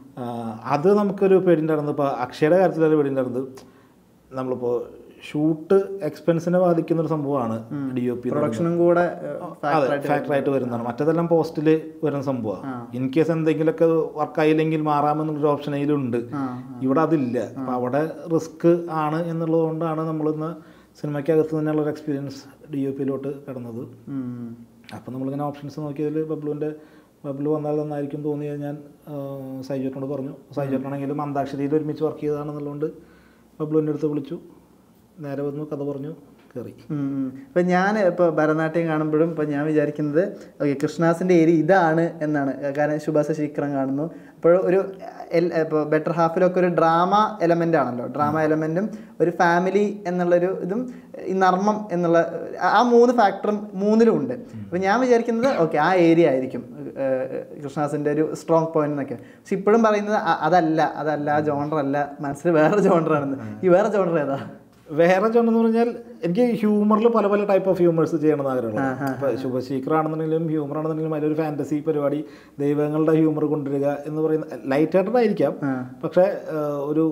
അത് നമുക്കൊരു പേടിയുണ്ടായിരുന്നു. ഇപ്പോൾ അക്ഷയുടെ കാര്യത്തിലൊരു പേടിയുണ്ടായിരുന്നത്, നമ്മളിപ്പോൾ ഷൂട്ട് എക്സ്പെൻസിനെ ബാധിക്കുന്നൊരു സംഭവമാണ് DOP. പ്രൊഡക്ഷനും കൂടെ ഫാക്ടറായിട്ട് വരുന്നതാണ്. മറ്റേതെല്ലാം പോസ്റ്റിൽ വരുന്ന സംഭവമാണ്. ഇൻ കേസ് എന്തെങ്കിലുമൊക്കെ വർക്കായില്ലെങ്കിൽ മാറാമെന്നുള്ളൊരു ഓപ്ഷൻ അതിലുണ്ട്. ഇവിടെ അതില്ല. അപ്പം അവിടെ റിസ്ക് ആണ് എന്നുള്ളത് കൊണ്ടാണ് നമ്മളിന്ന് സിനിമയ്ക്കകത്ത് തന്നെയുള്ളൊരു എക്സ്പീരിയൻസ് DOPയിലോട്ട് കിടന്നത്. അപ്പം നമ്മളിങ്ങനെ ഓപ്ഷൻസ് നോക്കിയതിൽ ബബ്ലു വന്നാൽ നന്നായിരിക്കും തോന്നിയത് ഞാൻ സൈജോട്ടിനോട് പറഞ്ഞു. സൈജോട്ടാണെങ്കിലും അന്താക്ഷരിയിൽ ഒരുമിച്ച് വർക്ക് ചെയ്തതാണെന്നുള്ളതുകൊണ്ട് ബബ്ലുവിൻ്റെ അടുത്ത് വിളിച്ചു, നേരെ വന്നു, കഥ പറഞ്ഞു, കയറി. ഇപ്പം ഞാൻ ഇപ്പോൾ ഭരതനാട്യം കാണുമ്പോഴും ഇപ്പം ഞാൻ വിചാരിക്കുന്നത് ഓക്കെ കൃഷ്ണാസിൻ്റെ ഏരിയ ഇതാണ് എന്നാണ്. കാരണം ശുഭാസ ശീക്രം കാണുന്നു. അപ്പോൾ ഒരു ഇപ്പോൾ ബെറ്റർ ഹാഫിലൊക്കെ ഒരു ഡ്രാമ എലമെൻ്റ് ആണല്ലോ. ഡ്രാമ എലമെൻറ്റും ഒരു ഫാമിലി എന്നുള്ളൊരു ഇതും ഈ നർമ്മം എന്നുള്ള ആ 3 ഫാക്ടറും 3ലും ഉണ്ട്. അപ്പോൾ ഞാൻ വിചാരിക്കുന്നത് ഓക്കെ ആ ഏരിയ ആയിരിക്കും കൃഷ്ണാസിൻ്റെ ഒരു സ്ട്രോങ് പോയിന്റ് എന്നൊക്കെ. പക്ഷെ ഇപ്പോഴും പറയുന്നത് അതല്ല ആ ജോണർ അല്ല, മനസ്സിൽ വേറെ ജോണറാണെന്ന്. ഈ വേറെ ജോണർ ഏതാ? വേറെ ജോണെന്ന് പറഞ്ഞാൽ എനിക്ക് ഹ്യൂമറിൽ പല ടൈപ്പ് ഓഫ് ഹ്യൂമേഴ്സ് ചെയ്യണമെന്ന് ആഗ്രഹമുള്ളത്. ഇപ്പോൾ ശുഭശീഖറാണെന്നുണ്ടെങ്കിലും ഹ്യൂമർ ആണെന്നുണ്ടെങ്കിലും അതിലൊരു ഫാൻറ്റസി പരിപാടി, ദൈവങ്ങളുടെ ഹ്യൂമർ കൊണ്ടുവരിക എന്ന് പറയുന്ന ലൈറ്റ് ഹാർട്ടഡ് ആയിരിക്കാം. പക്ഷേ ഒരു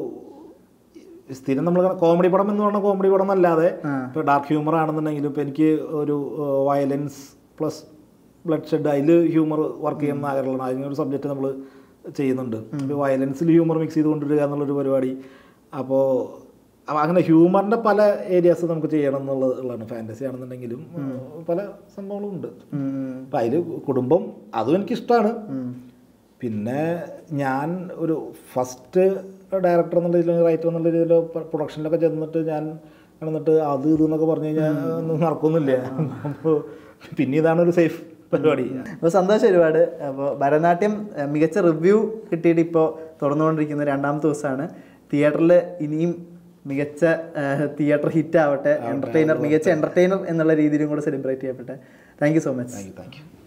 സ്ഥിരം നമ്മൾ കോമഡി പടം എന്ന് പറഞ്ഞാൽ കോമഡി പടം എന്നല്ലാതെ ഇപ്പോൾ ഡാർക്ക് ഹ്യൂമർ ആണെന്നുണ്ടെങ്കിലും ഇപ്പോൾ എനിക്ക് ഒരു വയലൻസ് പ്ലസ് ബ്ലഡ് ഷെഡ് അതിൽ ഹ്യൂമർ വർക്ക് ചെയ്യണം എന്ന് ആഗ്രഹമുള്ളതാണ്. അതിനൊരു സബ്ജക്റ്റ് നമ്മൾ ചെയ്യുന്നുണ്ട്. ഇപ്പോൾ വയലൻസിൽ ഹ്യൂമർ മിക്സ് ചെയ്ത് കൊണ്ടുവരിക എന്നുള്ളൊരു പരിപാടി. അപ്പോൾ അങ്ങനെ ഹ്യൂമറിൻ്റെ പല ഏരിയാസ് നമുക്ക് ചെയ്യണം എന്നുള്ളതാണ്. ഫാൻറ്റസി ആണെന്നുണ്ടെങ്കിലും പല സംഭവങ്ങളും ഉണ്ട്. അപ്പം അതിൽ കുടുംബം അതും എനിക്കിഷ്ടമാണ്. പിന്നെ ഞാൻ ഒരു ഫസ്റ്റ് ഡയറക്ടർ എന്നുള്ള രീതിയിൽ റൈറ്റർ എന്നുള്ള രീതിയിൽ പ്രൊഡക്ഷനിലൊക്കെ ചെന്നിട്ട് ഞാൻ എന്നിട്ട് അത് ഇതെന്നൊക്കെ പറഞ്ഞു കഴിഞ്ഞാൽ ഒന്നും നടക്കുന്നില്ല. അപ്പോൾ പിന്നെ ഇതാണ് ഒരു സേഫ് പരിപാടി. അപ്പോൾ സന്തോഷം ഒരുപാട്. അപ്പോൾ ഭരതനാട്യം മികച്ച റിവ്യൂ കിട്ടിയിട്ട് ഇപ്പോൾ തുറന്നുകൊണ്ടിരിക്കുന്ന 2ാമത്തെ ദിവസമാണ്. തിയേറ്ററിൽ ഇനിയും മികച്ച തിയേറ്റർ ഹിറ്റ് ആവട്ടെ, മികച്ച എൻ്റർടൈനർ എന്നുള്ള രീതിയിലും കൂടെ സെലിബ്രേറ്റ് ചെയ്യപ്പെട്ടെ. Thank you so much. Thank U.